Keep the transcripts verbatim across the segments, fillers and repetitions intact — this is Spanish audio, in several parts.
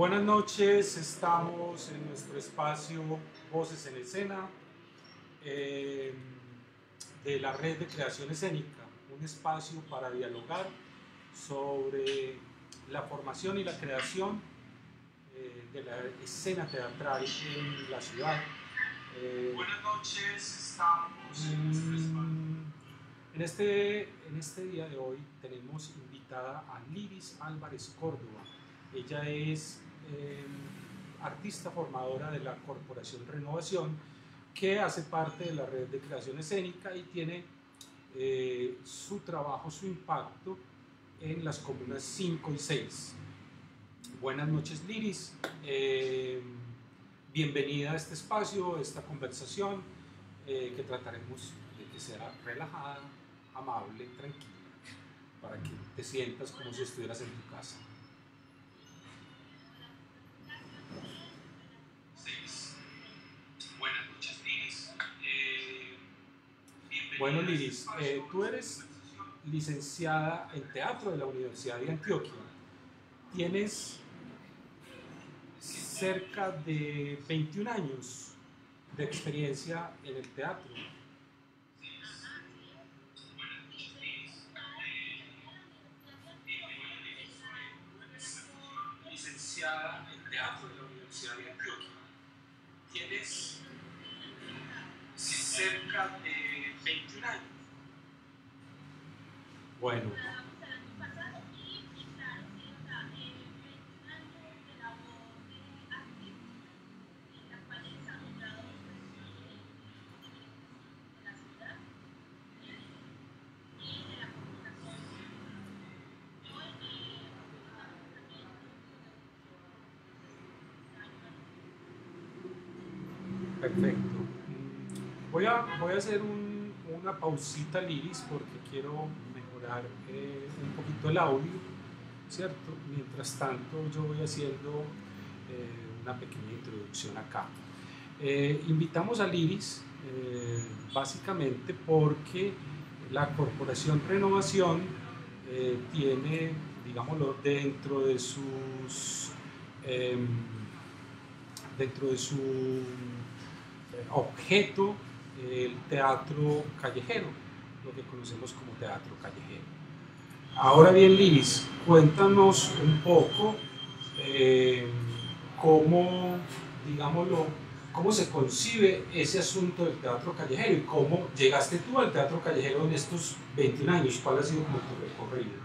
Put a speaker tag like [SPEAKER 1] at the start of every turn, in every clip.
[SPEAKER 1] Buenas noches, estamos en nuestro espacio Voces en Escena eh, de la Red de Creación Escénica, un espacio para dialogar sobre la formación y la creación eh, de la escena teatral en la ciudad. Eh, Buenas noches, estamos en nuestro espacio. En este, en este día de hoy tenemos invitada a Liris Álvarez Córdoba. Ella es eh, artista formadora de la Corporación Renovación, que hace parte de la Red de Creación Escénica y tiene eh, su trabajo, su impacto en las comunas cinco y seis. Buenas noches, Liris. Eh, bienvenida a este espacio, a esta conversación eh, que trataremos de que sea relajada, amable, tranquila, para que te sientas como si estuvieras en tu casa. Buenas noches, Liris. Eh, bueno, Liris, eh, tú eres licenciada en teatro de la Universidad de Antioquia. Tienes cerca de veintiún años de experiencia en el teatro. Licenciada en teatro de la Universidad de Antioquia. Tienes cerca de veintiún años. Bueno. Perfecto. Voy a, voy a hacer un, una pausita, Liris, porque quiero mejorar eh, un poquito el audio, ¿cierto? Mientras tanto, yo voy haciendo eh, una pequeña introducción acá. Eh, invitamos a Liris eh, básicamente porque la Corporación Renovación eh, tiene, digámoslo, dentro de sus eh, dentro de su objeto el teatro callejero, lo que conocemos como teatro callejero. Ahora bien, Liris, cuéntanos un poco eh, cómo, digámoslo, cómo se concibe ese asunto del teatro callejero y cómo llegaste tú al teatro callejero en estos veintiún años. ¿Cuál ha sido como tu recorrido?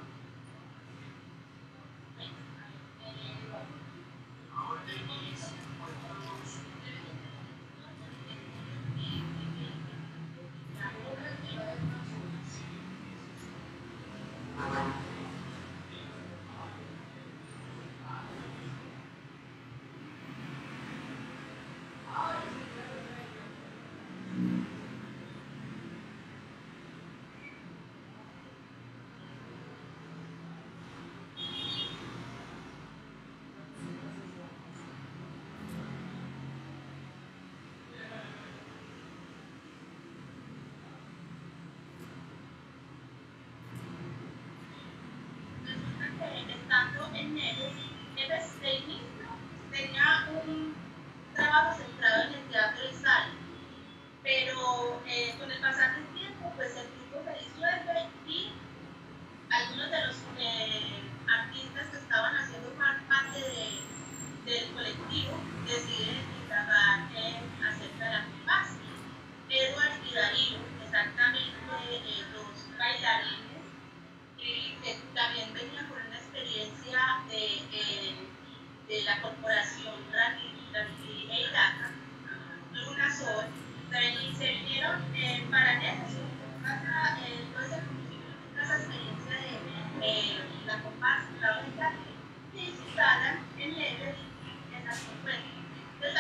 [SPEAKER 2] Estando en Neves, Neves de inicio tenía un trabajo centrado en el teatro de sala, pero eh, con el pasar del tiempo, pues el grupo se disuelve y algunos de los eh, artistas que estaban haciendo parte de, del colectivo deciden indagar en acerca de la compás. Edward y Darío, exactamente eh, dos bailarines eh, que también venían con una experiencia de, eh, de la corporación Rani e Iraca, Luna Sol, se vinieron eh, para eso, eh, todo ese conocimiento, esa experiencia de eh, la compás, la única, y se instalan en Leves en las cincuenta. Entonces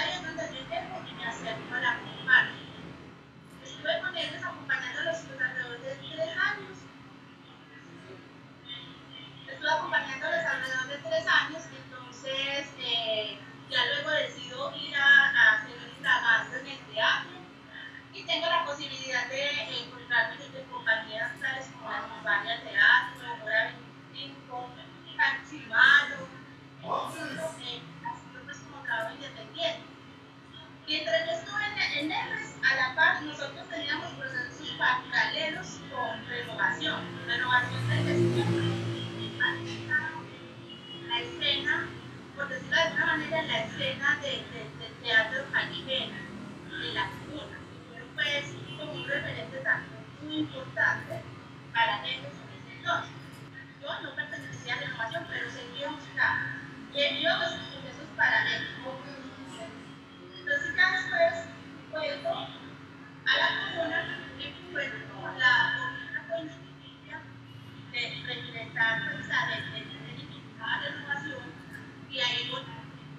[SPEAKER 2] en Neves, a la par, nosotros teníamos procesos paralelos con renovación, renovación del vestido, la escena, por decirlo de alguna manera, la escena de, de, del teatro callejero, de la comuna. Pues como un referente también muy importante para Neves en ese entonces. Yo no pertenecía a renovación, pero seguía buscando. Y él vio los procesos paralelos. Entonces ya después vuelvo a la comuna y encuentro con la comuna coincidencia de representar pues, a la renovación y ahí voy.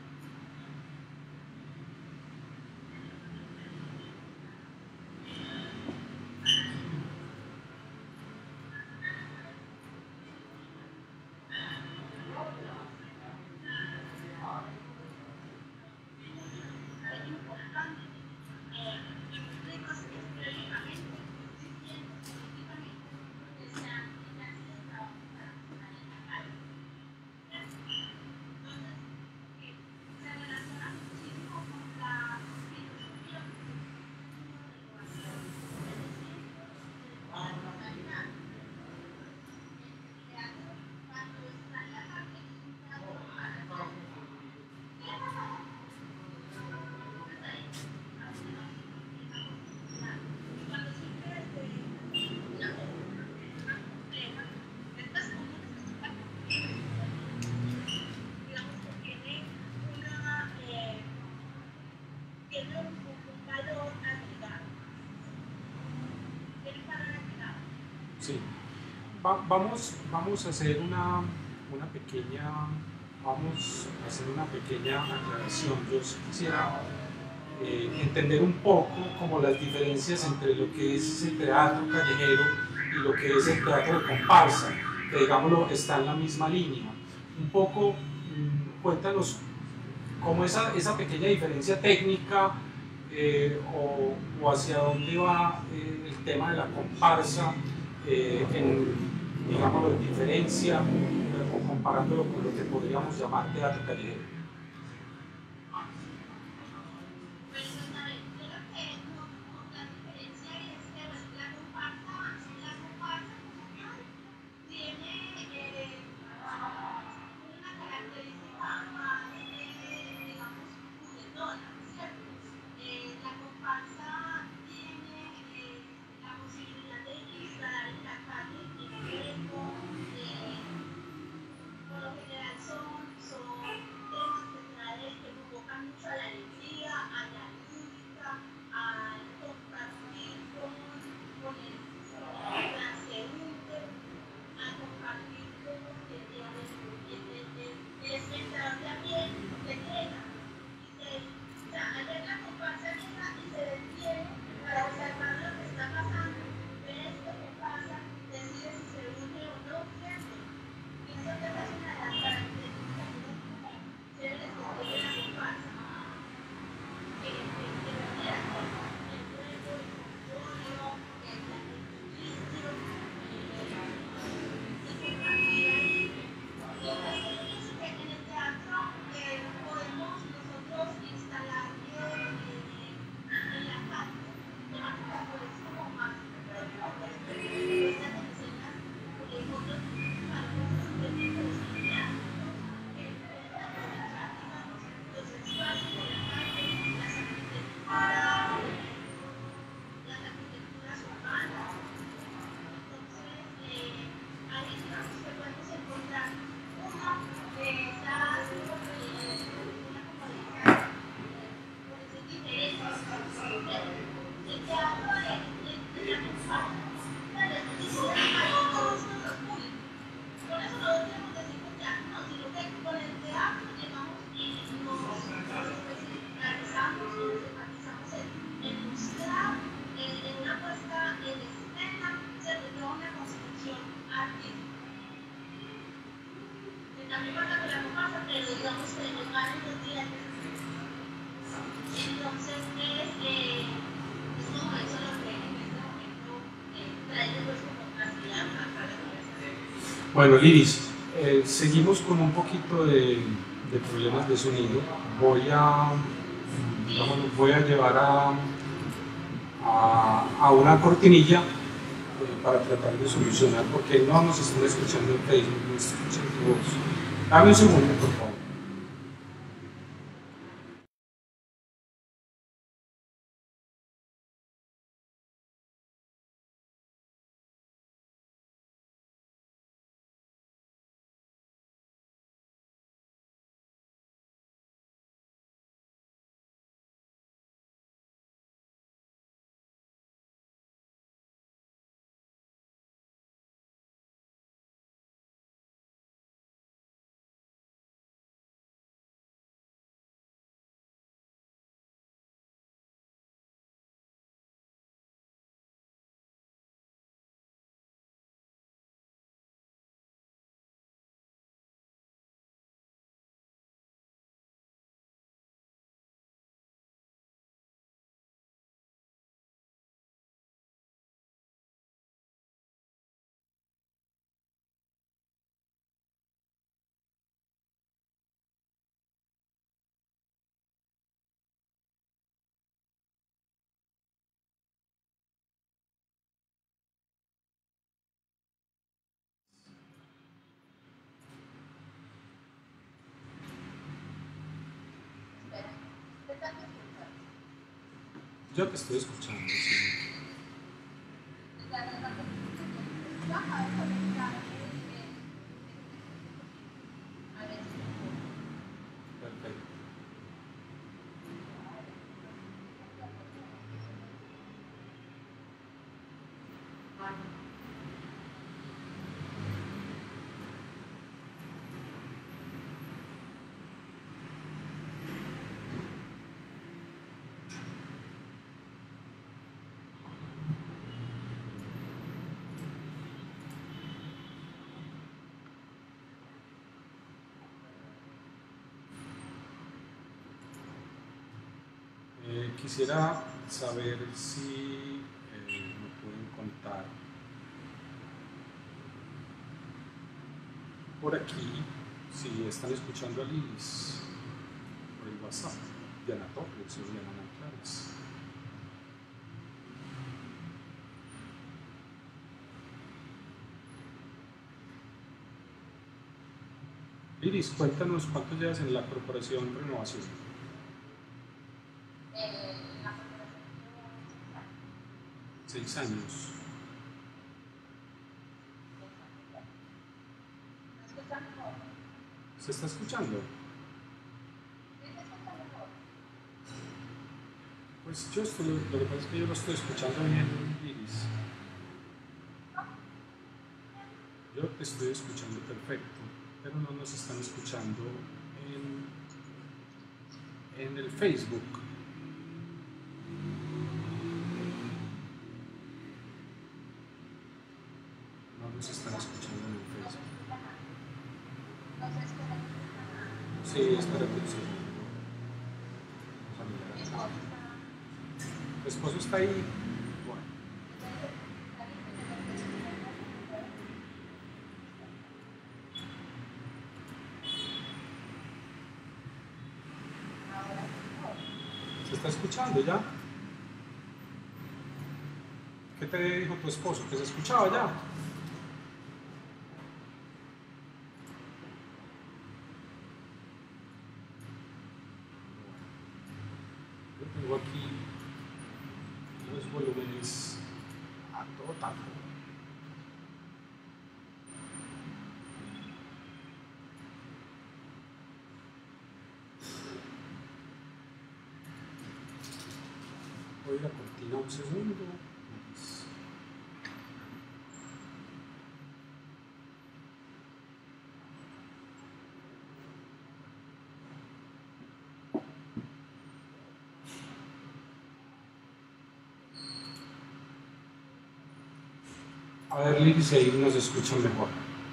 [SPEAKER 1] Sí. Va, vamos, vamos a hacer una, una pequeña, vamos a hacer una pequeña aclaración. Yo quisiera eh, entender un poco como las diferencias entre lo que es ese teatro callejero y lo que es el teatro de comparsa, que digámoslo está en la misma línea. Un poco, mmm, cuéntanos cómo esa, esa pequeña diferencia técnica eh, o, o hacia dónde va eh, el tema de la comparsa. Eh, en, digamos, de diferencia eh, o comparándolo con lo que podríamos llamar teatro callejero. Bueno, Liris, eh, seguimos con un poquito de, de problemas de sonido. Voy a, digamos, voy a llevar a, a, a una cortinilla eh, para tratar de solucionar, porque no nos están escuchando en Facebook, no están escuchando vos. Dame un segundo, por favor. Yo te estoy escuchando, sí. Perfecto. Eh, quisiera saber si eh, me pueden contar por aquí si están escuchando a Lilis por el WhatsApp, Diana Torres o Diana Nanclares. Lilis, cuéntanos cuánto llevas en la Corporación Renovación. Seis años. ¿Se está escuchando? Pues yo estoy, lo que pasa es que yo lo estoy escuchando bien, Iris. Yo te estoy escuchando perfecto, pero no nos están escuchando en, en el Facebook. No nos están escuchando en el Facebook. Sí, espérate un segundo. ¿Tu esposo está ahí? Bueno. ¿Se está escuchando ya? ¿Qué te dijo tu esposo? ¿Que se escuchaba ya? Yo tengo aquí los volúmenes a todo taco. Voy a la cortina un segundo. A ver, Liris, ahí nos escuchan mejor.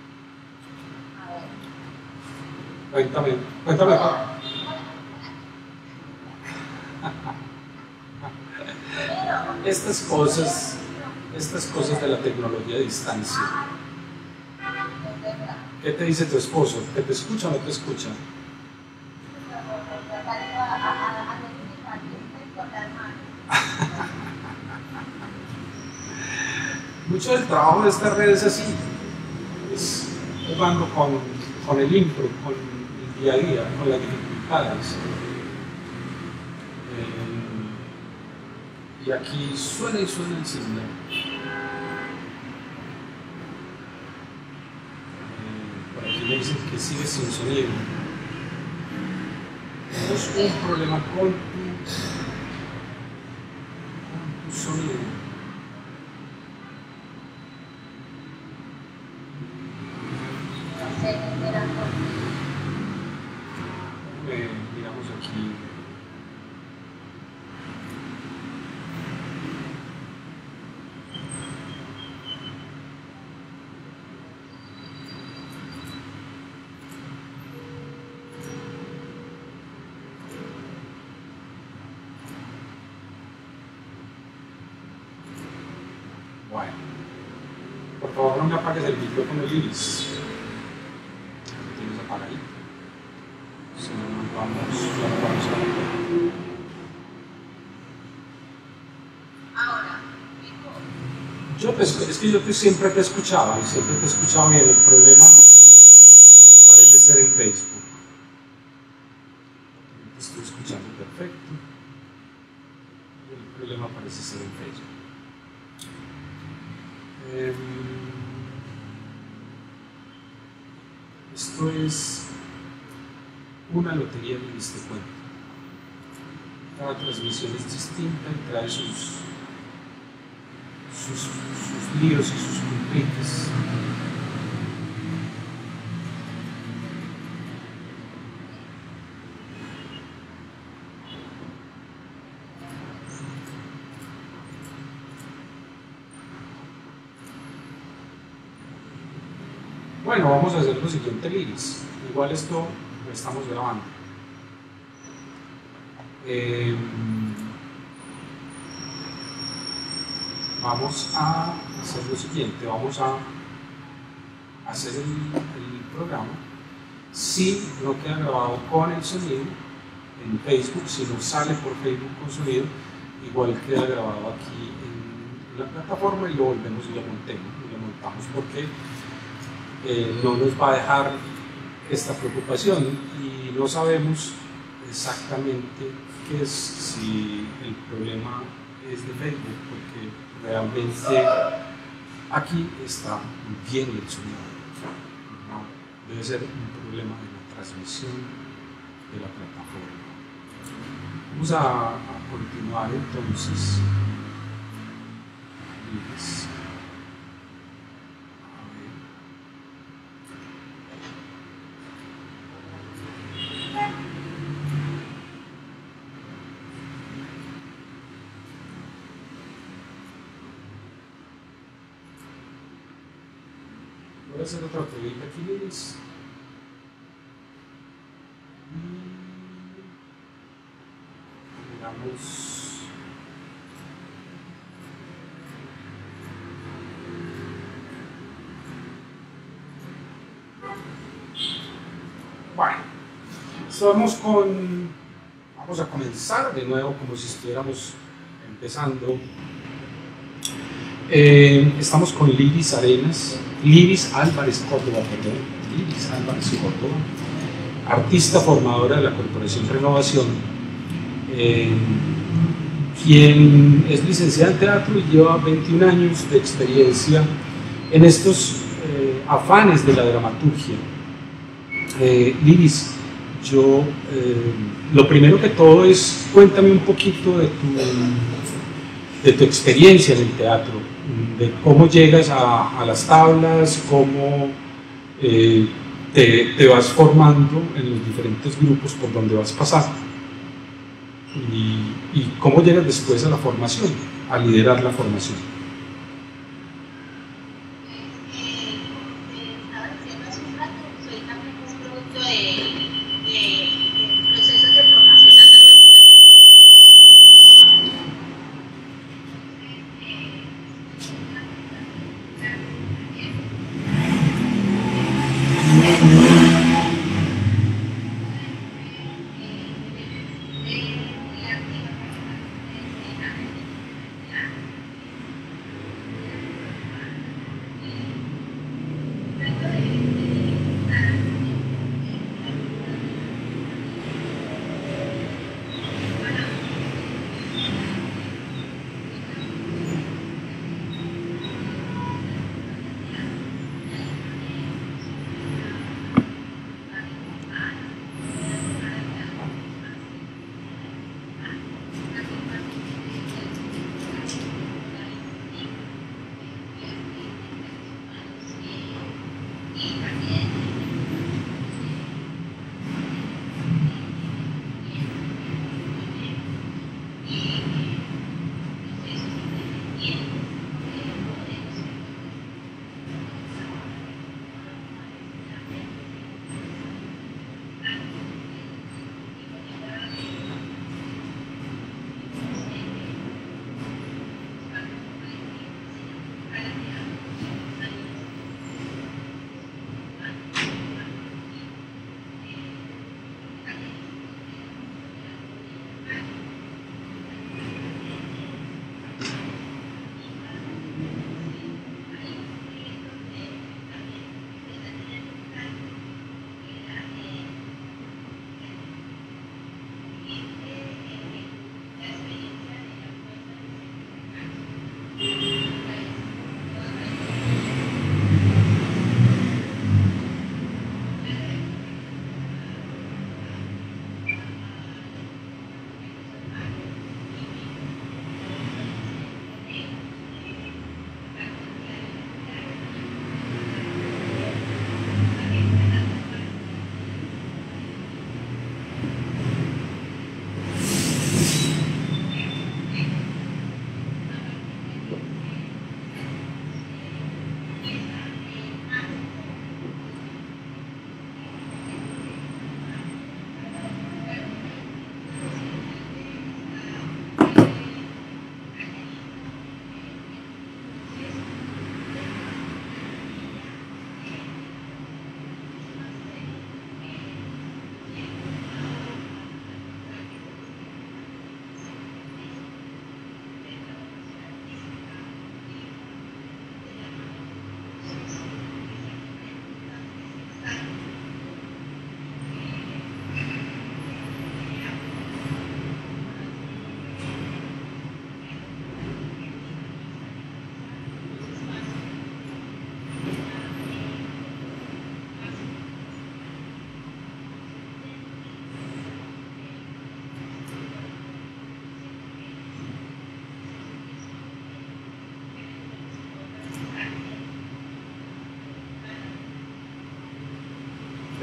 [SPEAKER 1] Cuéntame, cuéntame. Estas cosas, estas cosas de la tecnología a distancia. ¿Qué te dice tu esposo? ¿Que te escucha o no te escucha? mucho del trabajo de esta red es así, es jugando con, con el impro, con el día a día, con las dificultades. Eh, y aquí suena y suena el celular. Eh, por aquí me dicen que sigue sin sonido. Tenemos un problema con tu, con tu sonido. Eh, miramos aquí. Bueno, por favor no me apagues el micrófono, Liris. Tienes apagadito. Si no, no vamos, ya no vamos a ver.
[SPEAKER 2] Ahora,
[SPEAKER 1] yo te, es que yo te, siempre te he escuchado y siempre te he escuchado bien. El problema parece ser en Facebook. Te estoy escuchando perfecto. El problema parece ser en Facebook. Eh, esto es una lotería de este cuento. Cada transmisión es distinta y trae sus, sus, sus líos y sus compliques. Bueno, vamos a hacer lo siguiente, Liris. Igual esto lo estamos grabando. Eh, vamos a hacer lo siguiente. Vamos a hacer el, el programa. Si no queda grabado con el sonido en Facebook, si no sale por Facebook con sonido, igual queda grabado aquí en la plataforma y lo volvemos y lo montemos, y lo montamos porque Eh, no nos va a dejar esta preocupación y no sabemos exactamente qué es, si el problema es de Facebook, porque realmente aquí está bien el sonido, ¿no? Debe ser un problema de la transmisión de la plataforma. Vamos a, a continuar entonces. Yes. Voy a hacer otra pregunta aquí, Liris. Miramos. Bueno, estamos con. Vamos a comenzar de nuevo como si estuviéramos empezando. Eh, estamos con Liris Arenas, Liris Álvarez Córdoba, perdón, Liris Álvarez Córdoba, artista formadora de la Corporación Renovación, eh, quien es licenciada en teatro y lleva veintiún años de experiencia en estos eh, afanes de la dramaturgia. Eh, Liris, yo, eh, lo primero que todo es, cuéntame un poquito de tu, de tu experiencia en el teatro, de cómo llegas a, a las tablas, cómo eh, te, te vas formando en los diferentes grupos por donde vas pasando y, y cómo llegas después a la formación, a liderar la formación.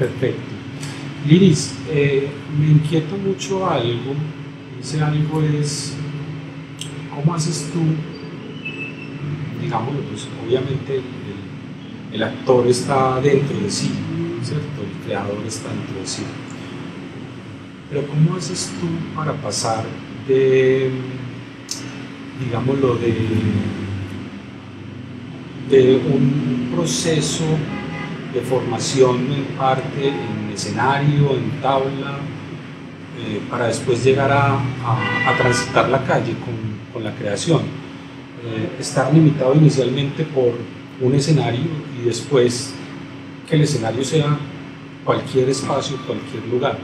[SPEAKER 1] Perfecto. Liris, eh, me inquieta mucho algo, ese algo es, ¿cómo haces tú? Digámoslo, pues obviamente el, el actor está dentro de sí, ¿cierto? El creador está dentro de sí. Pero ¿cómo haces tú para pasar de, digámoslo, de, de un proceso de formación en parte, en escenario, en tabla, eh, para después llegar a, a, a transitar la calle con, con la creación? Eh, estar limitado inicialmente por un escenario y después que el escenario sea cualquier espacio, cualquier lugar.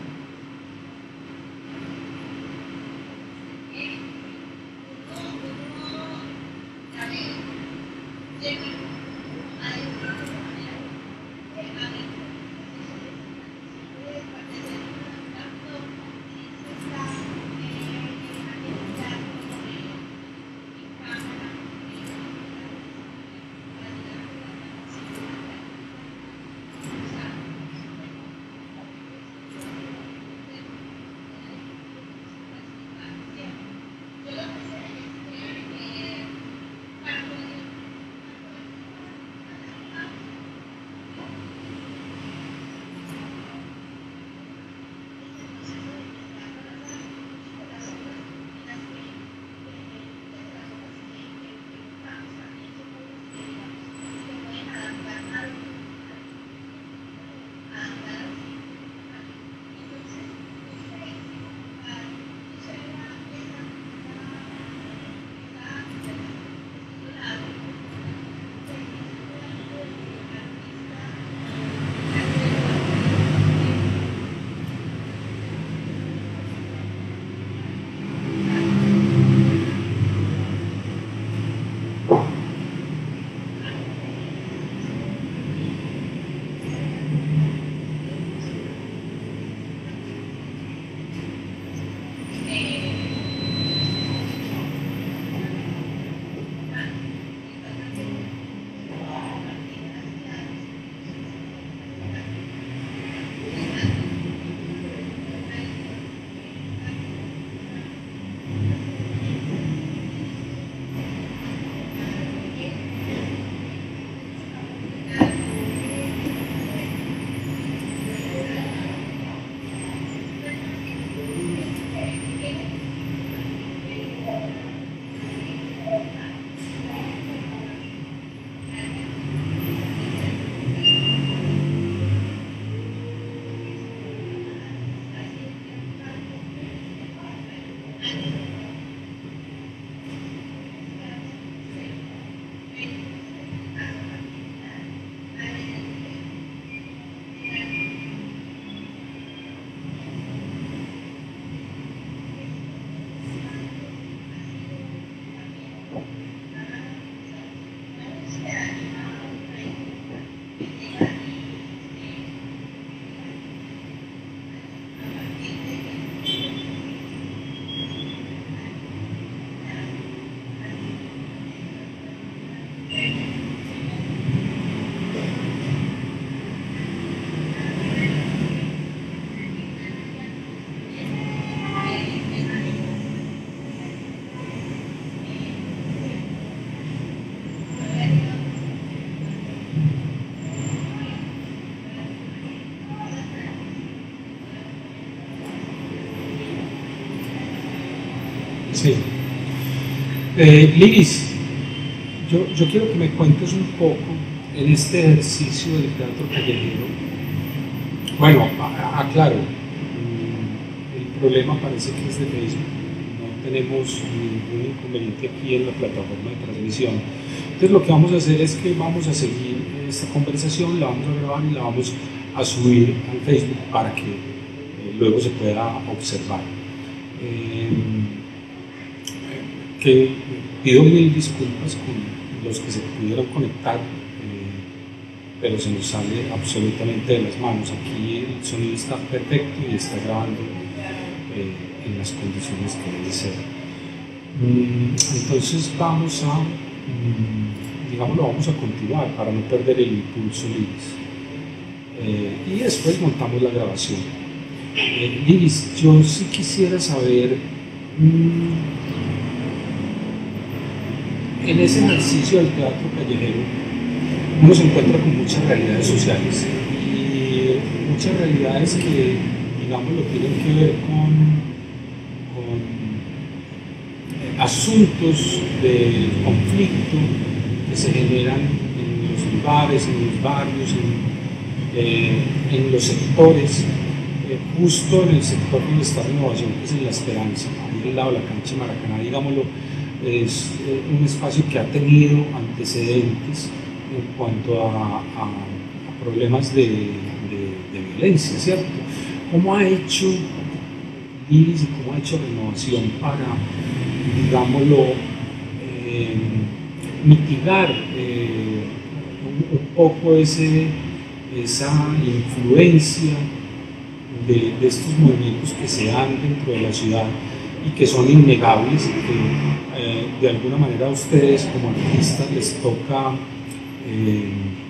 [SPEAKER 1] Sí. Eh, Liris, yo, yo quiero que me cuentes un poco en este ejercicio del teatro callejero. Bueno, aclaro, el problema parece que es de Facebook, no tenemos ningún inconveniente aquí en la plataforma de transmisión. Entonces lo que vamos a hacer es que vamos a seguir esta conversación, la vamos a grabar y la vamos a subir al Facebook para que eh, luego se pueda observar. Eh, que pido mil disculpas con los que se pudieron conectar, eh, pero se nos sale absolutamente de las manos. Aquí el sonido está perfecto y está grabando eh, en las condiciones que debe ser. Mm, entonces vamos a, mm, digamos, lo vamos a continuar para no perder el impulso, Liris. eh, y después montamos la grabación. Eh, Liris, yo sí quisiera saber, mmm, en ese ejercicio del teatro callejero, uno se encuentra con muchas realidades sociales y muchas realidades que, digamos, lo tienen que ver con, con eh, asuntos de conflicto que se generan en los lugares, en los barrios, en, eh, en los sectores, eh, justo en el sector donde está Renovación, que es en La Esperanza, ahí al lado de la cancha de Maracaná, digámoslo, es eh, un espacio que ha tenido antecedentes en cuanto a, a, a problemas de, de, de violencia, ¿cierto? ¿Cómo ha hecho Liris y cómo ha hecho Renovación para, digámoslo, eh, mitigar eh, un, un, poco ese, esa influencia de, de estos movimientos que se dan dentro de la ciudad y que son innegables, que eh, de alguna manera a ustedes como artistas les toca, eh,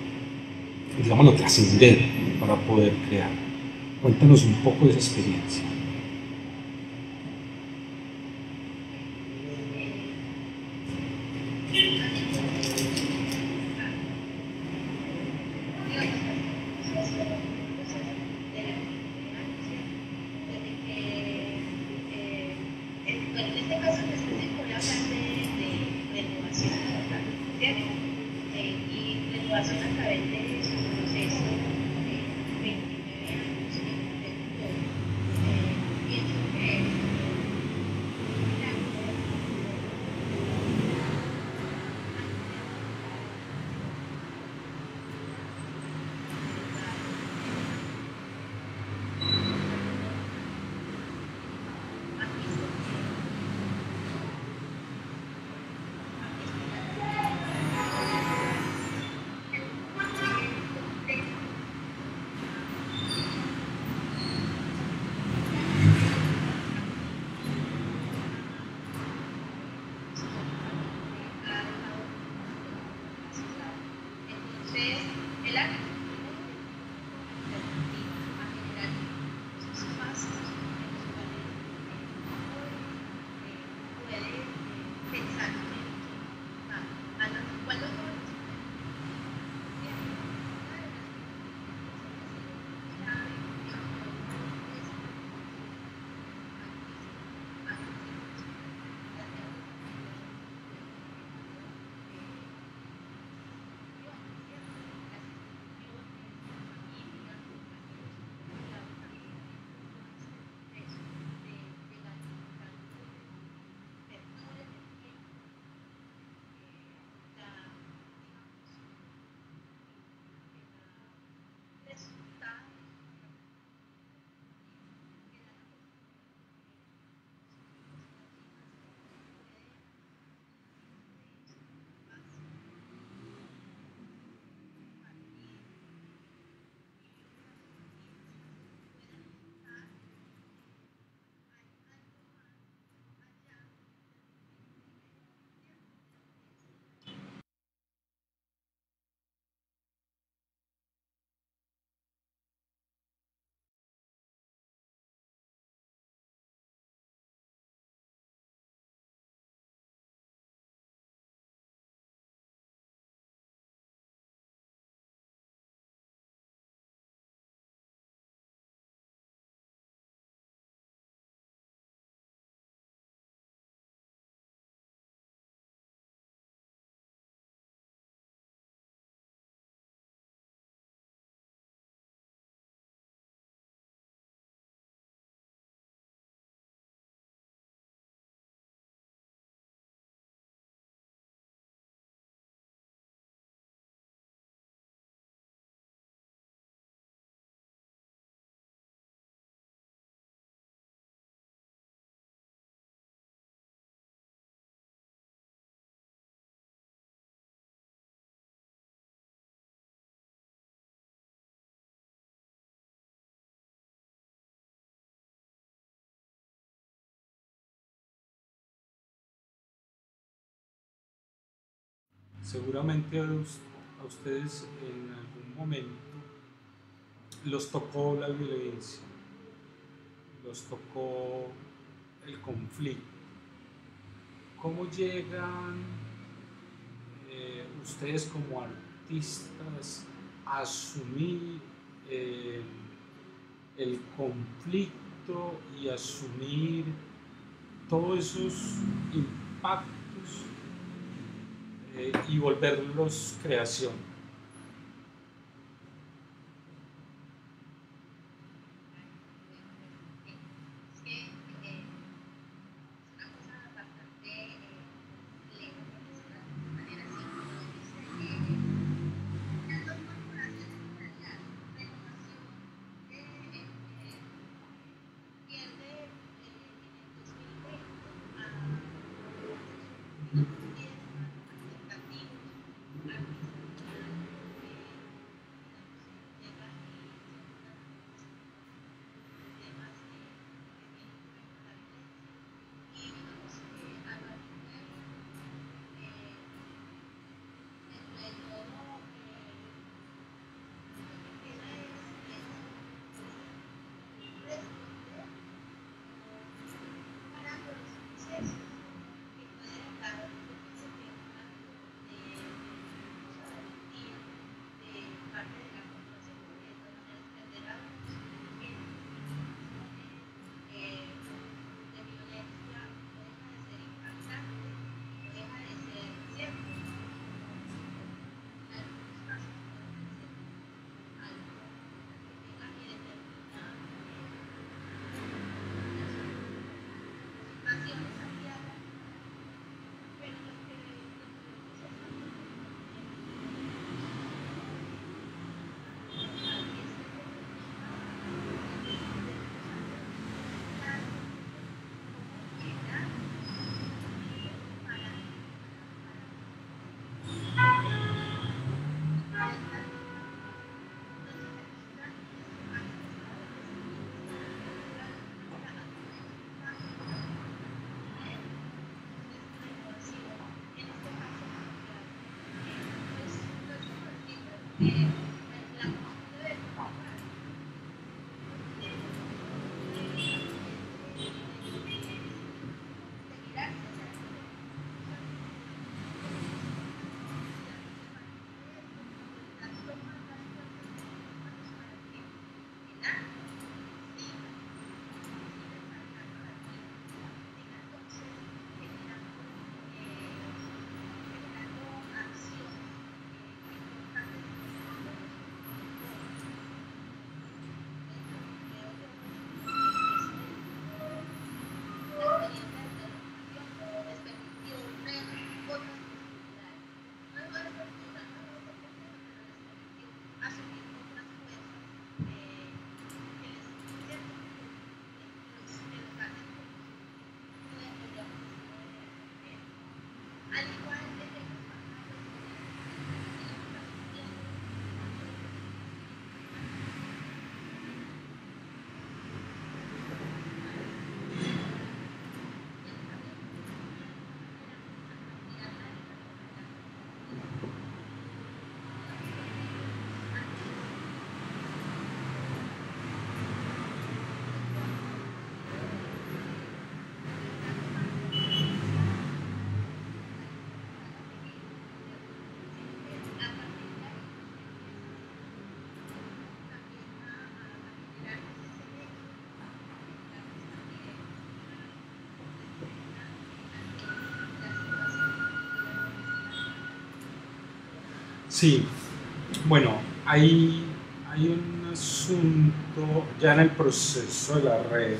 [SPEAKER 1] digámoslo, trascender para poder crear? Cuéntanos un poco de esa experiencia. Seguramente a ustedes en algún momento los tocó la violencia, los tocó el conflicto. ¿Cómo llegan eh, ustedes como artistas a asumir eh, el conflicto y asumir todos esos impactos eh, y volverlos creación? Sí, bueno, hay, hay un asunto ya en el proceso de la red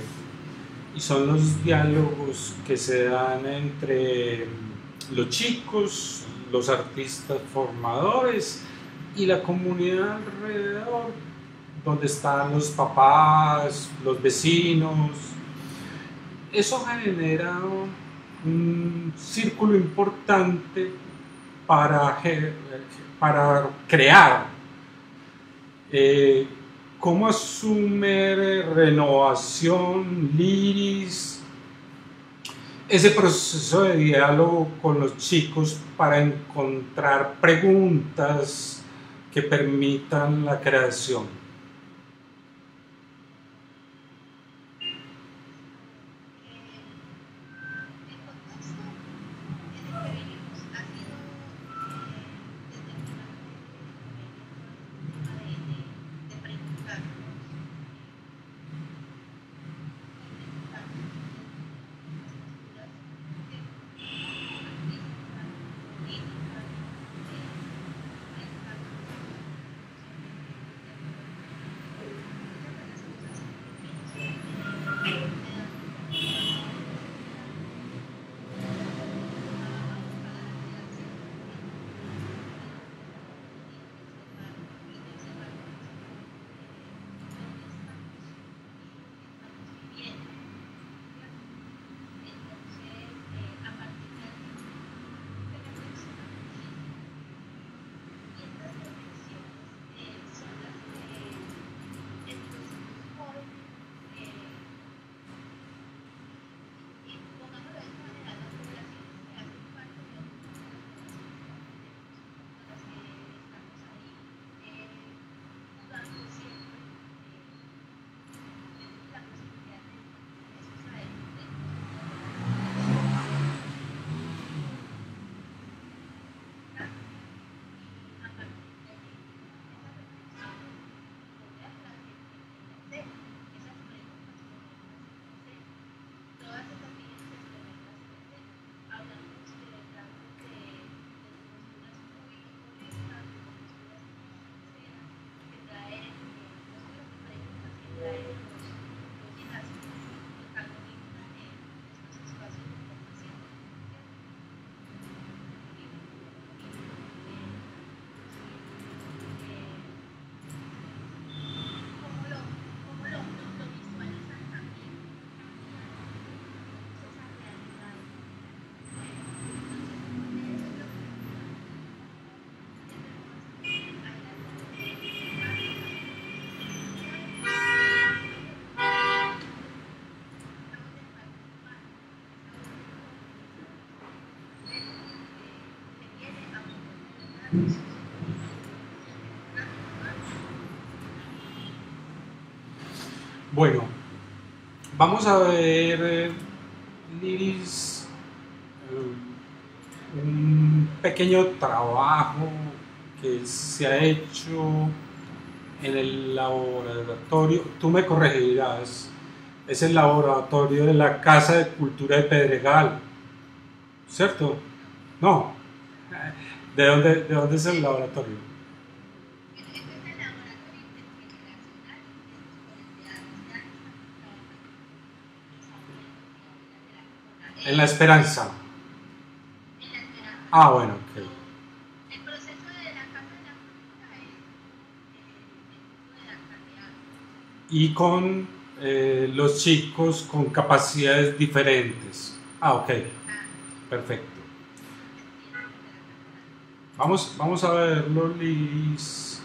[SPEAKER 1] y son los diálogos que se dan entre los chicos, los artistas formadores y la comunidad alrededor, donde están los papás, los vecinos. Eso genera un círculo importante para, para crear. Eh, ¿Cómo asume Renovación, Liris, ese proceso de diálogo con los chicos para encontrar preguntas que permitan la creación? Bueno, vamos a ver, eh, Liris, eh, un pequeño trabajo que se ha hecho en el laboratorio, tú me corregirás, es el laboratorio de la Casa de Cultura de Pedregal, ¿cierto? No, ¿de dónde, de dónde es el laboratorio? En La Esperanza. Ah, bueno, ok. Y con eh, los chicos con capacidades diferentes. Ah, ok, perfecto. Vamos, vamos a verlo, Liz.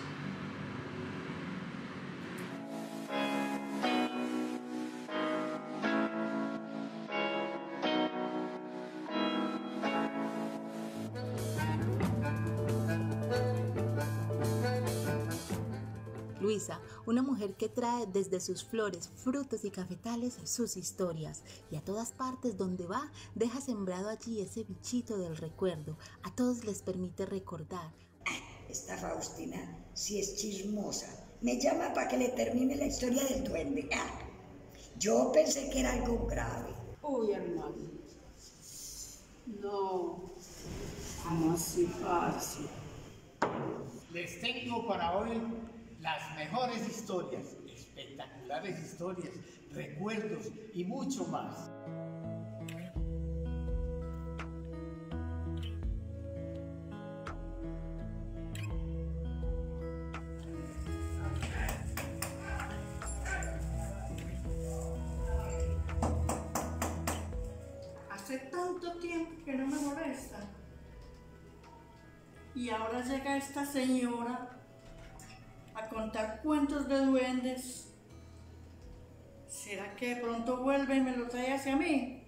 [SPEAKER 3] Luisa, una mujer que trae desde sus flores, frutos y cafetales sus historias, y a todas partes donde va deja sembrado allí ese bichito del recuerdo. A todos les permite recordar.
[SPEAKER 4] Esta Faustina sí es chismosa. Me llama para que le termine la historia del duende. Ah, yo pensé que era algo grave.
[SPEAKER 5] Uy, hermano. No. ¿Cómo así, parce?
[SPEAKER 6] Les tengo para hoy las mejores historias, espectaculares historias, recuerdos y mucho más.
[SPEAKER 5] Hace tanto tiempo que no me molesta. Y ahora llega esta señora a contar cuentos de duendes. ¿Será que de pronto vuelve y me lo trae hacia mí?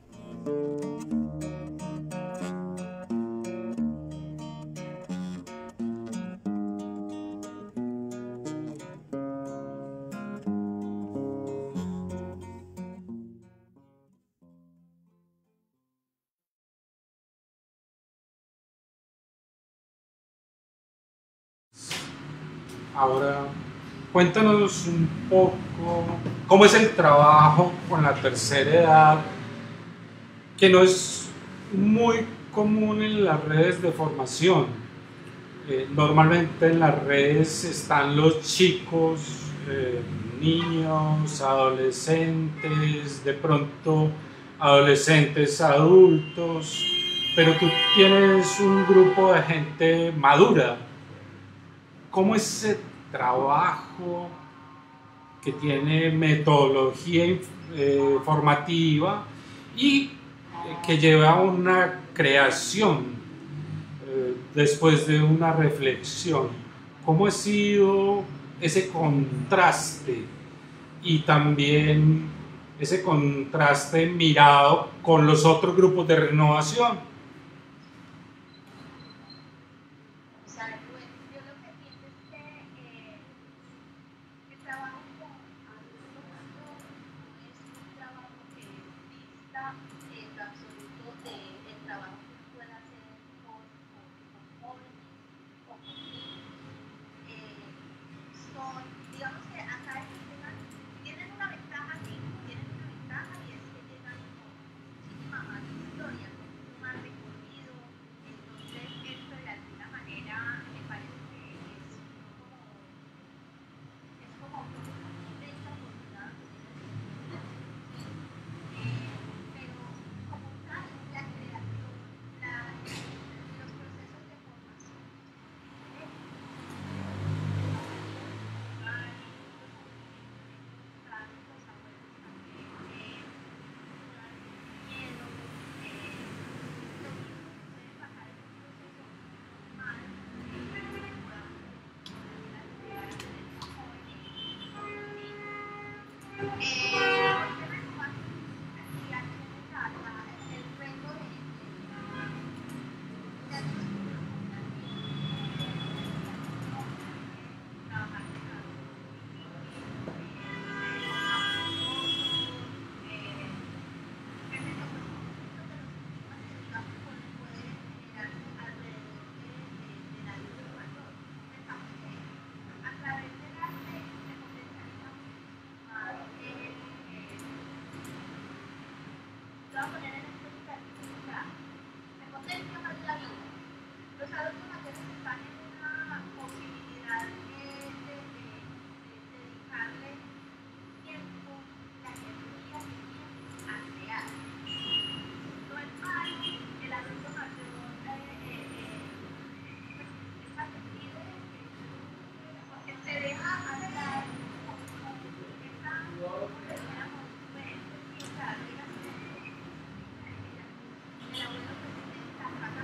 [SPEAKER 1] Ahora, cuéntanos un poco cómo es el trabajo con la tercera edad, que no es muy común en las redes de formación. Eh, normalmente en las redes están los chicos, eh, niños, adolescentes, de pronto adolescentes adultos, pero tú tienes un grupo de gente madura. ¿Cómo es ese trabajo que tiene metodología eh, formativa y eh, que lleva a una creación eh, después de una reflexión? ¿Cómo ha sido ese contraste y también ese contraste mirado con los otros grupos de renovación?
[SPEAKER 2] pensado como hacer en España una posibilidad de, de, de, de dedicarle tiempo, la energía que tiene al teatro. No es malo el adulto mayor, eh, eh, eh, es más sensible, porque te deja hablar con esa, digamos, pues, sí, o sea, digas, el abuelo presidente la casa.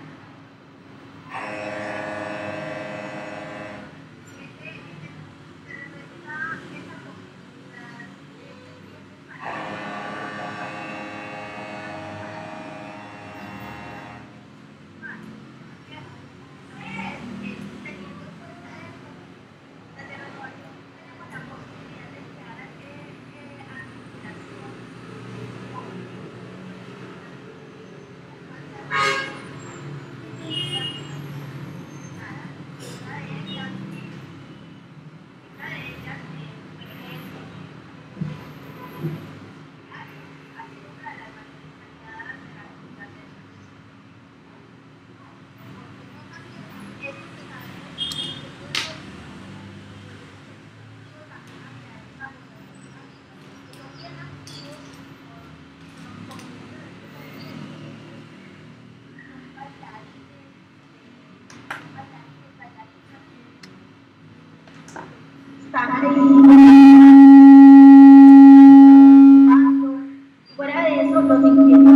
[SPEAKER 2] Fuera de eso, los inquietos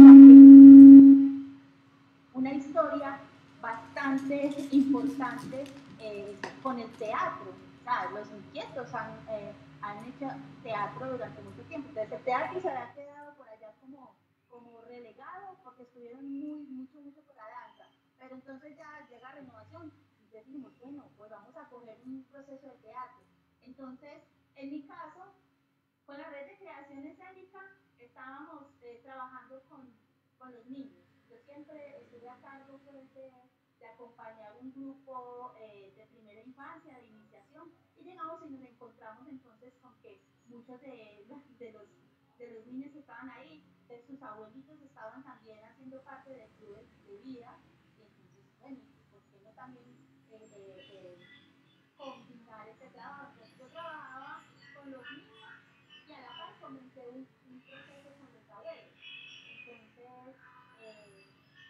[SPEAKER 2] una historia bastante importante eh, con el teatro. ¿Sabes? Los inquietos han, eh, han hecho teatro durante mucho tiempo. Entonces el teatro se ha quedado por allá como, como relegado porque estuvieron muy, mucho, mucho por la danza. Pero entonces ya llega Renovación y decimos, bueno, pues vamos a coger un proceso de teatro. Entonces, en mi caso, con la red de creación escénica, estábamos eh, trabajando con, con los niños. Yo siempre estuve a cargo pues, de, de acompañar un grupo eh, de primera infancia, de iniciación, y llegamos y nos encontramos entonces con que muchos de, de, los, de los niños que estaban ahí, de sus abuelitos estaban también haciendo parte del club de, de vida, y entonces, bueno, ¿por qué no también eh, eh, eh, combinar ese trabajo? Yo trabajaba con los niños y a la par comencé un, un proceso con los abuelos. Entonces, eh,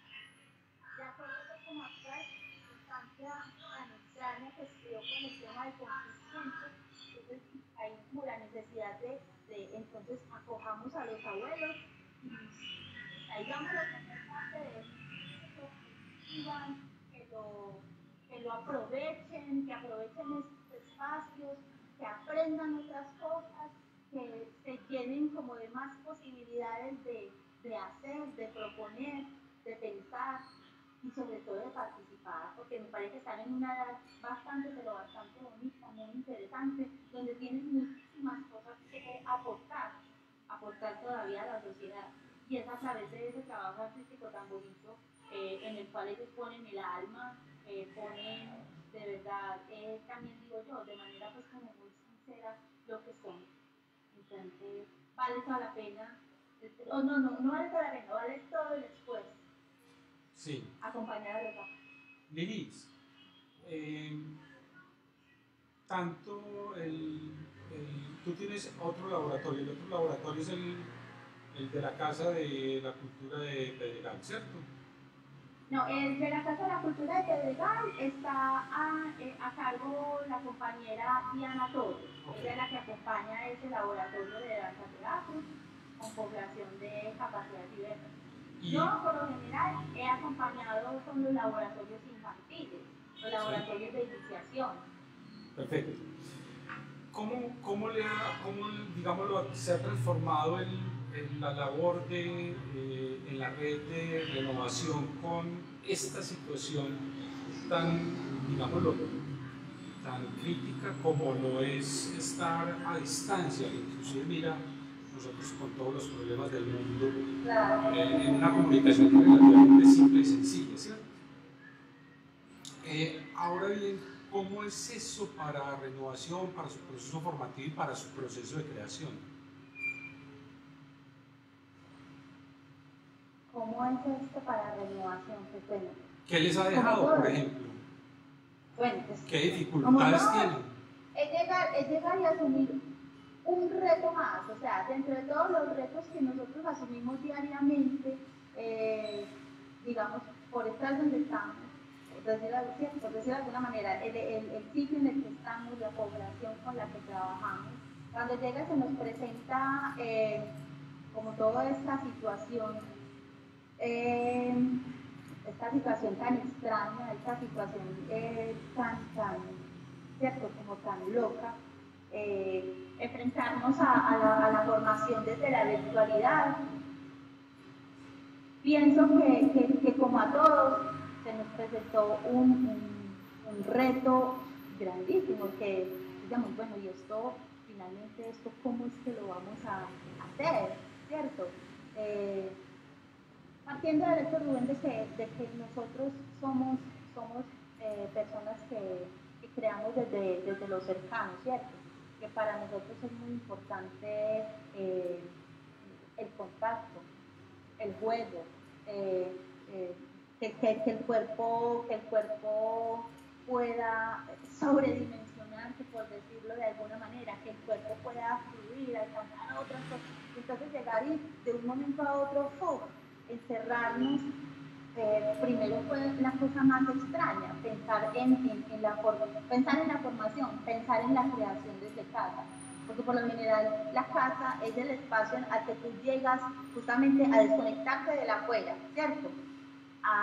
[SPEAKER 2] de acuerdo pues, como a esta circunstancia tan extraña que se dio con el tema del confinamiento, entonces hay como la necesidad de, de entonces acojamos a los abuelos y ayudámoslos a hacer parte de eso, que vivan, que lo, que lo aprovechen, que aprovechen estos espacios, que aprendan otras cosas, que se llenen como de más posibilidades de, de hacer, de proponer, de pensar y sobre todo de participar, porque me parece que están en una edad bastante, pero bastante bonita, muy interesante, donde tienen muchísimas cosas que aportar, aportar todavía a la sociedad. Y es a través de ese trabajo artístico tan bonito, eh, en el cual ellos ponen el alma, eh, ponen de verdad, eh, también digo yo, de manera pues como muy sincera, lo que son. Entonces, vale toda la pena, oh, no, no, no vale toda la pena, vale todo el esfuerzo.
[SPEAKER 1] Sí.
[SPEAKER 2] Acompañada de los
[SPEAKER 1] Liris, eh, tanto el, el, tú tienes otro laboratorio, el otro laboratorio es el, el de la Casa de la Cultura de Pedregal, ¿cierto?
[SPEAKER 2] No, el de la Casa de la Cultura de Pedregal está a, eh, a cargo la compañera Diana Torres. Okay. Ella es la que acompaña ese laboratorio de danza teatro con población de capacidades diversas. ¿Y? Yo, por lo general, he acompañado con los laboratorios infantiles, los laboratorios sí. de iniciación.
[SPEAKER 1] Perfecto. ¿Cómo, cómo, le ha, cómo digámoslo, se ha transformado el, el, la labor de, eh, en la red de renovación con esta situación tan, digámoslo, tan crítica como lo es estar a distancia? Inclusive, mira, nosotros con todos los problemas del mundo,
[SPEAKER 2] claro.
[SPEAKER 1] eh, en una comunicación relativamente simple y sencilla, ¿cierto? Eh, ahora bien, ¿cómo es eso para Renovación, para su proceso formativo y para su proceso de creación?
[SPEAKER 2] ¿Cómo es esto para Renovación? Pues bueno,
[SPEAKER 1] ¿Qué les ha dejado, por ejemplo?
[SPEAKER 3] Bueno, pues,
[SPEAKER 1] ¿Qué dificultades
[SPEAKER 3] no,
[SPEAKER 1] tienen?
[SPEAKER 3] Es llegar, es llegar y asumir un reto más, o sea, dentro de todos los retos que nosotros asumimos diariamente, eh, digamos, por estar donde estamos, por decirlo, por decirlo de alguna manera, el, el, el sitio en el que estamos, la población con la que trabajamos, cuando llega se nos presenta eh, como toda esta situación, eh, esta situación tan extraña, esta situación eh, tan, tan, cierto, como tan loca, eh, enfrentarnos a, a, la, a la formación desde la virtualidad. Pienso que, que, que como a todos se nos presentó un, un, un reto grandísimo, que digamos, bueno, y esto, finalmente, esto, ¿cómo es que lo vamos a hacer? ¿Cierto? Eh, partiendo del hecho, Rubén, de que, de que nosotros somos, somos eh, personas que, que creamos desde, desde lo cercano, ¿cierto? Que para nosotros es muy importante eh, el contacto, el juego, eh, eh, que, que, que, el cuerpo, que el cuerpo pueda sobredimensionarse, por decirlo de alguna manera, que el cuerpo pueda fluir, alcanzar a otras cosas. Entonces llegar y de un momento a otro, ¡oh!, encerrarnos, eh, primero fue la cosa más extraña, pensar en, en, en la forma, pensar en la formación, pensar en la creación desde casa. Porque por lo general la casa es el espacio al que tú llegas justamente a desconectarte de la afuera, ¿cierto? A,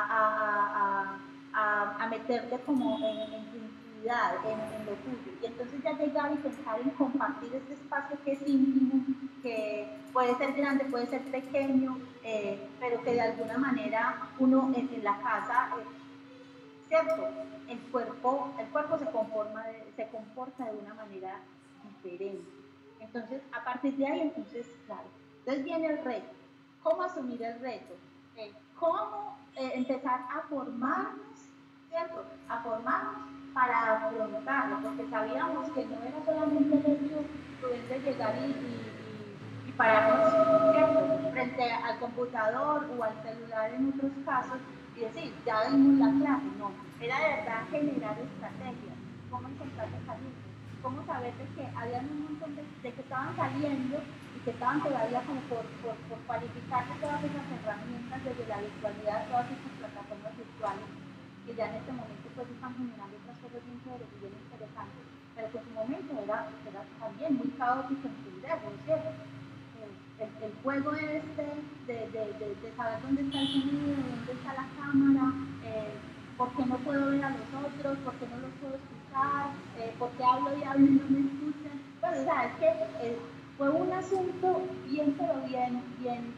[SPEAKER 3] a, a, a, a meterte como en, en tu intimidad, en, en lo tuyo. Y entonces ya llegar y pensar en compartir este espacio que es íntimo, que puede ser grande, puede ser pequeño, eh, pero que de alguna manera uno en, en la casa, eh, ¿cierto? El cuerpo, el cuerpo se, conforma de, se comporta de una manera diferente. Entonces, a partir de ahí, entonces, claro, entonces viene el reto. ¿Cómo asumir el reto? Eh, ¿Cómo eh, empezar a formarnos, ¿cierto? A formarnos para afrontarlo, porque sabíamos que no era solamente el hecho de llegar y, y, y pararnos, ¿cierto?, frente al computador o al celular en otros casos y decir, ya dimos la clase. No, era de verdad generar estrategias, cómo encontrar mecanismos, cómo saber de que había un montón de, de que estaban saliendo y que estaban todavía como por, por, por cualificar todas esas herramientas desde la virtualidad, todas esas plataformas virtuales, que ya en este momento pues están generando otras cosas bien chéveres y bien interesantes, pero que en su momento era, era también muy caótico entenderlo, ¿cierto? El, el juego este de, de, de, de saber dónde está el sonido, dónde está la cámara, eh, por qué no puedo ver a los otros, por qué no los puedo escuchar, eh, por qué hablo y hablo y no me escuchan. Bueno, o sea, es que eh, fue un asunto bien, pero bien, bien,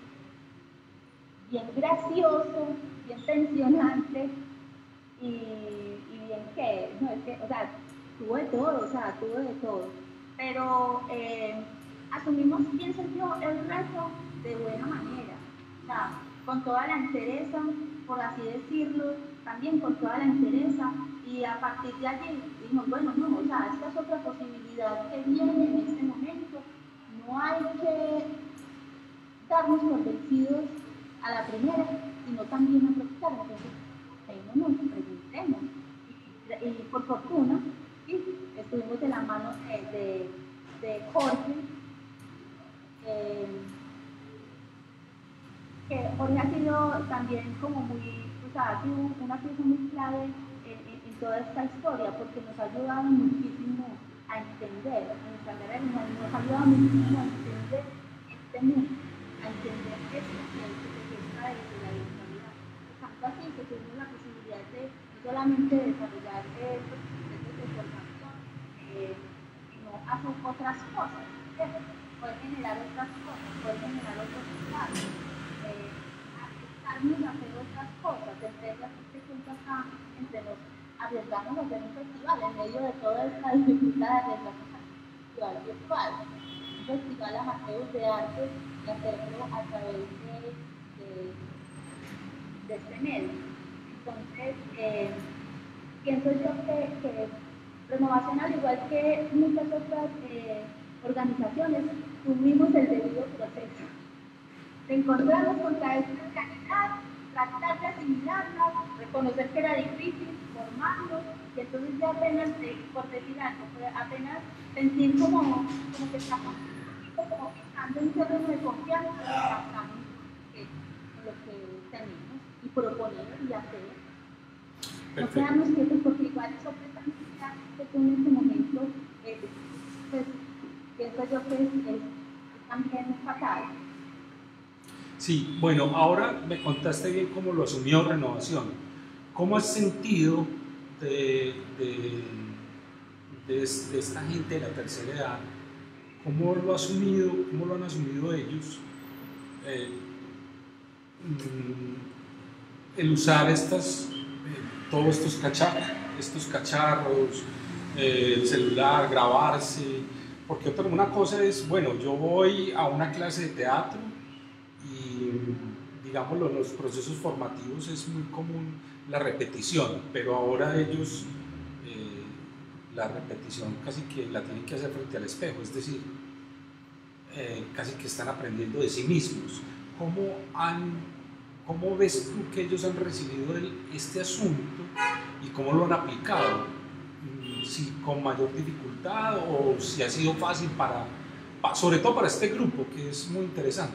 [SPEAKER 3] bien gracioso, bien tensionante y, y bien que, no, es que, o sea, tuvo de todo, o sea, tuvo de todo. Pero eh, asumimos, pienso yo, el reto de buena manera, o sea, con toda la entereza, por así decirlo, también con toda la entereza, y a partir de allí dijimos, bueno, no, o sea, esta es otra posibilidad que viene en este momento, no hay que darnos por vencidos a la primera, sino también aprovecharla. Entonces, nos preguntemos, y, y por fortuna, ¿sí?, estuvimos de la mano de, de, de Jorge, eh, que Jorge ha sido también como muy, o sea, ha sido una pieza muy clave en, en, en toda esta historia, porque nos ha ayudado muchísimo a entender, a nuestra carrera, nos ha ayudado muchísimo a entender este mundo, a entender esto que se gesta desde la virtualidad. Tanto así que tuvimos la posibilidad de no solamente desarrollar estos procesos de formación, eh, sino hacer otras cosas, ¿cierto? Poder generar otras cosas, poder generar otros espacios, eh, aceptarnos a hacer otras cosas, entre ellas este cuento acá, entre los arriesgarnos a hacer un festival en medio de toda esta dificultad de arriesgarnos a hacer un festival virtual, un festival amateur de arte y hacerlo a través de, de, de este medio. Entonces, eh, pienso yo que, que Renovación, al igual que muchas otras eh, organizaciones, tuvimos el debido proceso de encontrarnos contra esta realidad
[SPEAKER 2] tratar de asimilarlas, reconocer que era difícil, formarlos, y entonces ya apenas, eh, por decir algo, apenas sentir como, como que estamos como fijando un terreno de confianza, trabajamos en lo que tenemos y proponer y hacer. No quedarnos quietos porque igual sobre esta necesidad que tú en este momento, eh, pues pienso yo que es, es, es también fatal.
[SPEAKER 1] Sí, bueno, ahora me contaste bien cómo lo asumió Renovación. ¿Cómo has sentido de, de, de, de esta gente de la tercera edad? ¿Cómo lo, ha asumido, cómo lo han asumido ellos? Eh, el usar estas, eh, todos estos cacharros, estos cacharros eh, el celular, grabarse, porque otra, una cosa es, bueno, yo voy a una clase de teatro y, digámoslo, los procesos formativos es muy común la repetición, pero ahora ellos eh, la repetición casi que la tienen que hacer frente al espejo, es decir, eh, casi que están aprendiendo de sí mismos. ¿Cómo, han, cómo ves tú que ellos han recibido el, este asunto y cómo lo han aplicado? Si con mayor dificultad o si ha sido fácil para, para sobre todo para este grupo que es muy interesante.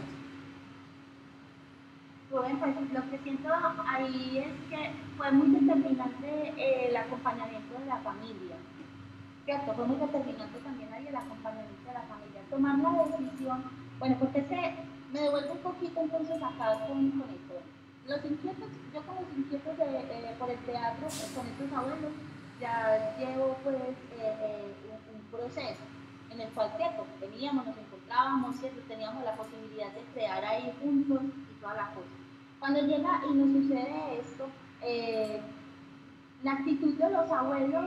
[SPEAKER 2] Bueno, pues lo que siento ahí es que fue muy determinante eh, el acompañamiento de la familia, ¿cierto? Fue muy determinante también ahí el acompañamiento de la familia, tomar la decisión, bueno, porque se, me devuelvo un poquito entonces acá con, con esto. Los inquietos, yo con los inquietos de, eh, por el teatro, eh, con estos abuelos, ya llevo pues eh, eh, un, un proceso en el cual, cierto, veníamos, nos encontrábamos, cierto, teníamos la posibilidad de crear ahí juntos y toda la cosa. Cuando llega y nos sucede esto, eh, la actitud de los abuelos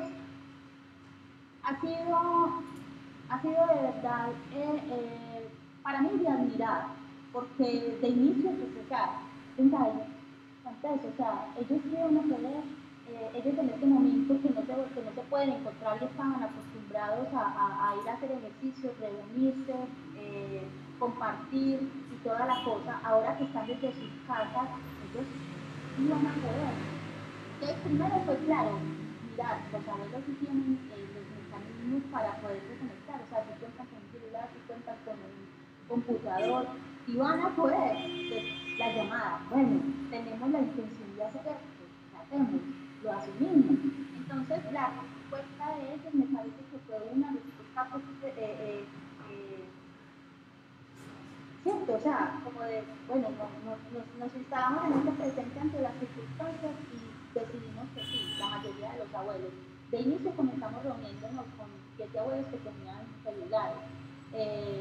[SPEAKER 2] ha sido, ha sido de verdad eh, eh, para mí de admirar, porque de inicio, pues, o sea, entonces, o sea, ellos iban a poder, eh, ellos en este momento que no, se, que no se pueden encontrar, ya estaban acostumbrados a, a, a ir a hacer ejercicios, reunirse, eh, compartir y toda la cosa, ahora que están desde sus casas, ellos iban a poder. Entonces, primero fue claro, mirar, los abuelos sí tienen eh, los mecanismos para poderse conectar, o sea, si cuentan con un celular, si cuentan con un computador, y van a poder, pues, la llamada, bueno, tenemos la intención de hacer esto, lo hacemos, lo asumimos. Entonces, la respuesta de ellos me parece que fue una respuesta, pues, eh, eh, eh, cierto, o sea, como de, bueno, no, no, nos, nos instalamos en este presente ante las circunstancias y decidimos que sí, la mayoría de los abuelos. De inicio comenzamos reuniéndonos con siete abuelos que tenían celulares. Eh,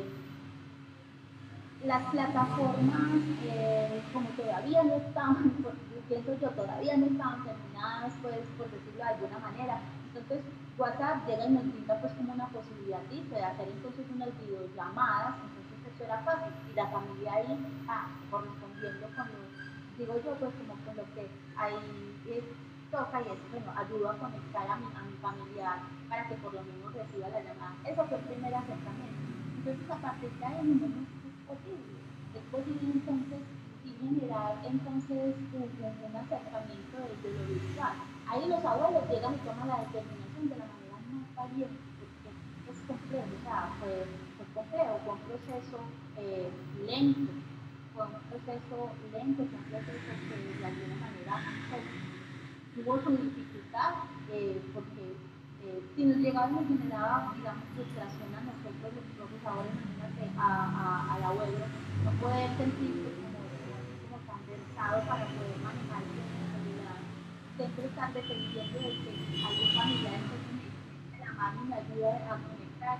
[SPEAKER 2] las plataformas, eh, como todavía no estaban, pienso yo, todavía no estaban terminadas, pues, por decirlo de alguna manera. Entonces, WhatsApp llega y nos brinda, pues, como una posibilidad de hacer entonces unas videollamadas. Eso era fácil, y la familia ahí, ah, correspondiendo con lo, digo yo, pues como con lo que ahí eh, toca y eso, bueno, ayuda a conectar a mi, a mi familiar para que por lo menos reciba la llamada. Eso fue el primer acercamiento. Entonces, a partir de ahí, no es posible. Es posible entonces y generar entonces un, un acercamiento desde lo virtual. Ahí los abuelos llegan y toman la determinación de la manera más valiente, porque es complejo, o sea, fue, fue complejo, fue un proceso eh, lento, fue un proceso lento, fue un proceso que de alguna manera pues, tuvo su dificultad, eh, porque eh, si nos llegaba y nos generaba, digamos, frustración a nosotros los profesores, imagínate a, a, al abuelo, no poder sentirse como, como tan versado para poder manejar la responsabilidad, siempre estar dependiendo de que algún familiar entonces me la mano y me ayude a conectar.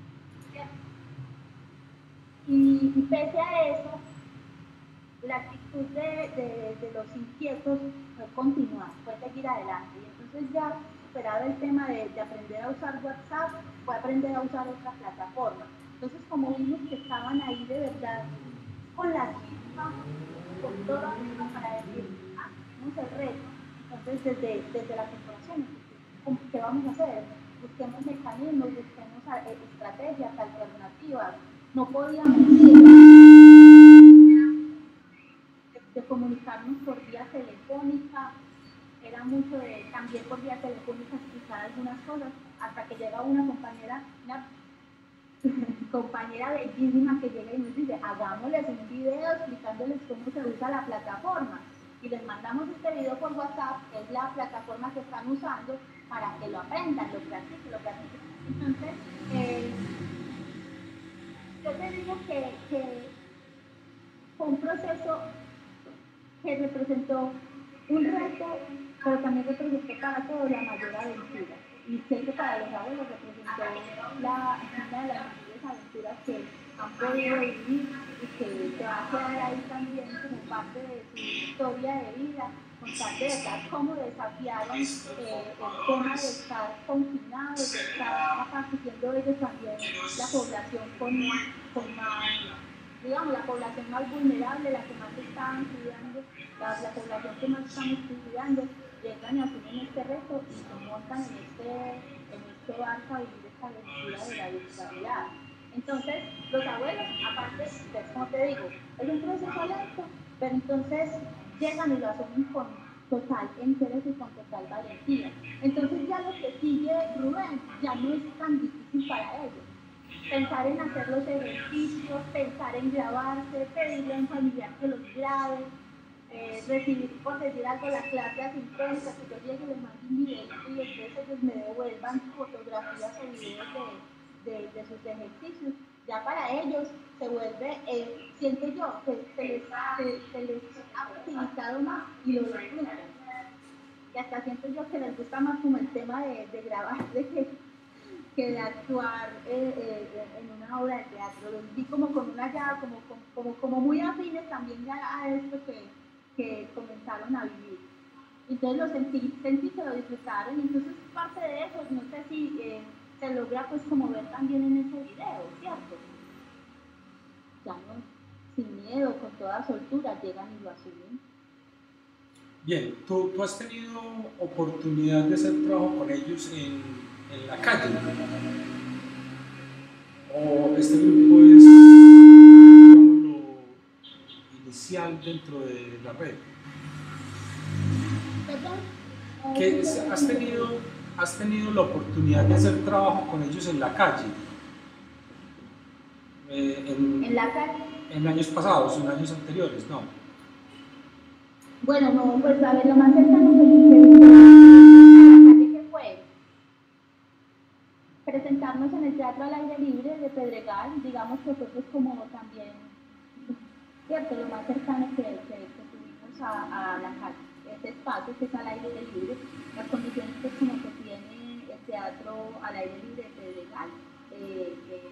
[SPEAKER 2] Y, y pese a eso, la actitud de, de, de los inquietos fue continuar, fue seguir adelante. Y entonces ya superado el tema de, de aprender a usar WhatsApp, fue aprender a usar otra plataforma. Entonces, como vimos que estaban ahí de verdad con la chispa, con todo para decir, ah, tenemos el reto. Entonces, desde, desde la corporación, ¿qué vamos a hacer? Busquemos mecanismos, busquemos estrategias, alternativas. No podíamos ir de,
[SPEAKER 7] de comunicarnos por vía telefónica, era mucho de también por vía telefónica explicar algunas cosas, hasta que llega una compañera, una compañera bellísima que llega y nos dice, hagámosles un video explicándoles cómo se usa la plataforma. Y les mandamos este video por WhatsApp, que es la plataforma que están usando, para que lo aprendan, lo practiquen, lo practiquen. Entonces, eh, yo te digo que, que fue un proceso que representó un reto, pero también representó para todos la mayor aventura. Y sé que para los abuelos representó la, una de las mayores aventuras que han podido vivir y que se va a quedar ahí también como parte de su historia de vida, contar de verdad cómo desafiaron eh, el tema de estar confinados, de estar apareciendo ellos también la población con, con más, digamos, la población más vulnerable, la que más estaban cuidando, la, la población que más estamos cuidando, llegan y asumen este reto y se montan en este, en este barco a vivir esta aventura de la virtualidad. Entonces, los abuelos, aparte, pues, como te digo, es un proceso lento, pero entonces llegan y lo asumen con total interés y con total valentía. Entonces ya lo que sigue Rubén ya no es tan difícil para ellos. Pensar en hacer los ejercicios, pensar en grabarse, pedirle a un familiar que los grabe, eh, recibir, por decir algo, la clase asincrónica, que yo llegue y les mande un video y después ellos me devuelvan fotografías o videos de, de, de sus ejercicios. Ya para ellos se vuelve, eh, siento yo, que se les, se, se les ha facilitado más y lo disfrutan. Y hasta siento yo que les gusta más como el tema de, de grabar, de que, que de actuar eh, eh, en una obra de teatro. Los vi como con una llave, como, como, como muy afines también a, a esto que, que comenzaron a vivir. Entonces lo sentí, sentí que lo disfrutaron, entonces parte de eso, no sé si eh, se logra pues como ver también en ese video, ¿cierto? Ya no, sin miedo, con toda soltura, llegan y lo asumen.
[SPEAKER 1] Bien, ¿tú, tú has tenido oportunidad de hacer trabajo con ellos en, en la calle? ¿O este grupo es, digamos, lo inicial dentro de la red? ¿Qué es, has, tenido, ¿Has tenido la oportunidad de hacer trabajo con ellos en la calle? Eh, en,
[SPEAKER 7] ¿En la calle?
[SPEAKER 1] En años pasados, en años anteriores, no.
[SPEAKER 7] Bueno, no, pues a ver, lo más cercano que en la calle que fue presentarnos en el Teatro al Aire Libre de Pedregal, digamos que fue pues como también, cierto, lo más cercano que, que, que tuvimos a, a la calle, ese espacio que es al aire libre, las condiciones pues como que tiene el Teatro al Aire Libre de Pedregal. Eh, eh,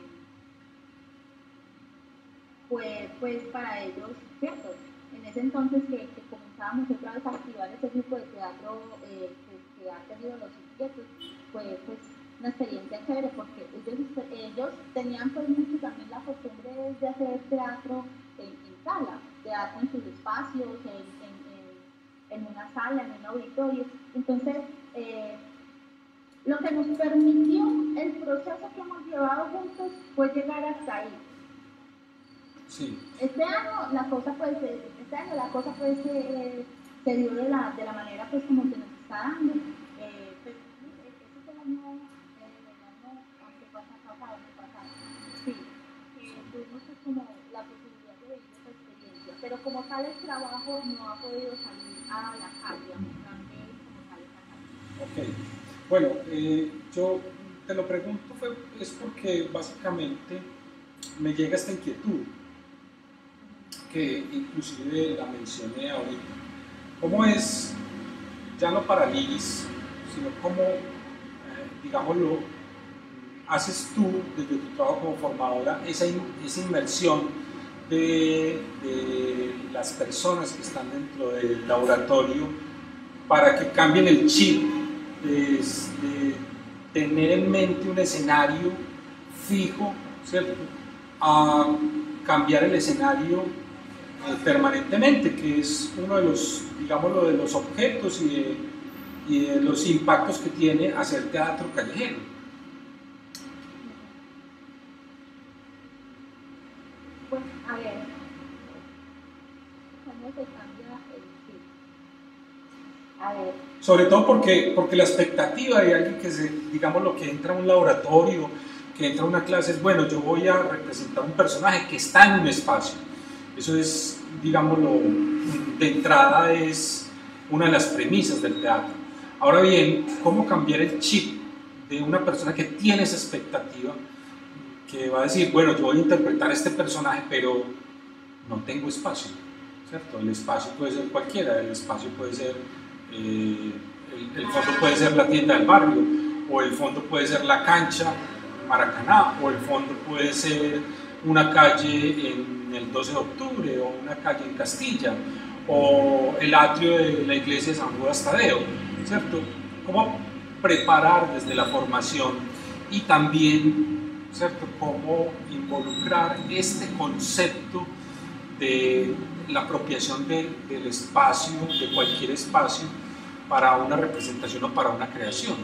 [SPEAKER 7] fue pues para ellos, cierto, en ese entonces que, que comenzábamos otra vez a activar ese grupo de teatro eh, que, que ha tenido los inquietos, fue pues una experiencia chévere porque ellos, ellos tenían pues mucho también la costumbre de hacer teatro en, en sala, teatro en sus espacios, en, en, en, en una sala, en un auditorio. Entonces, eh, lo que nos permitió el proceso que hemos llevado juntos fue llegar hasta ahí.
[SPEAKER 1] Sí.
[SPEAKER 7] Este año la cosa pues, este año la cosa pues eh, se dio de la, de la manera pues como se nos está dando. Eh, pues, este es el año, eh, el año antepasado, antepasado. Sí, eh, tuvimos pues, como la posibilidad de vivir esa experiencia, pero como tal el trabajo no ha podido salir a la calle, a mostrarme como tal esa calle.
[SPEAKER 1] Ok, bueno, eh, yo te lo pregunto fue, es porque básicamente me llega esta inquietud, que inclusive la mencioné ahorita. ¿Cómo es, ya no para Liris, sino cómo, eh, digámoslo, haces tú desde tu trabajo como formadora esa, in, esa inmersión de, de las personas que están dentro del laboratorio para que cambien el chip de, de tener en mente un escenario fijo, ¿cierto?, a cambiar el escenario permanentemente, que es uno de los, digámoslo, de los objetos y de, y de los impactos que tiene hacer teatro callejero.
[SPEAKER 7] Pues, a ver, ¿cómo se cambia A ver.
[SPEAKER 1] Sobre todo porque, porque la expectativa de alguien que se, digamos, lo que entra a un laboratorio, que entra a una clase es, bueno, yo voy a representar un personaje que está en un espacio. Eso es, digámoslo, de entrada es una de las premisas del teatro. Ahora bien, ¿cómo cambiar el chip de una persona que tiene esa expectativa, que va a decir, bueno, yo voy a interpretar este personaje, pero no tengo espacio, ¿cierto? El espacio puede ser cualquiera, el espacio puede ser, eh, el, el fondo puede ser la tienda del barrio, o el fondo puede ser la cancha Maracaná, o el fondo puede ser una calle en el doce de octubre, o una calle en Castilla, o el atrio de la iglesia de San Judas Tadeo, ¿cierto? ¿Cómo preparar desde la formación y también, ¿cierto?, cómo involucrar este concepto de la apropiación de, del espacio, de cualquier espacio, para una representación o para una creación?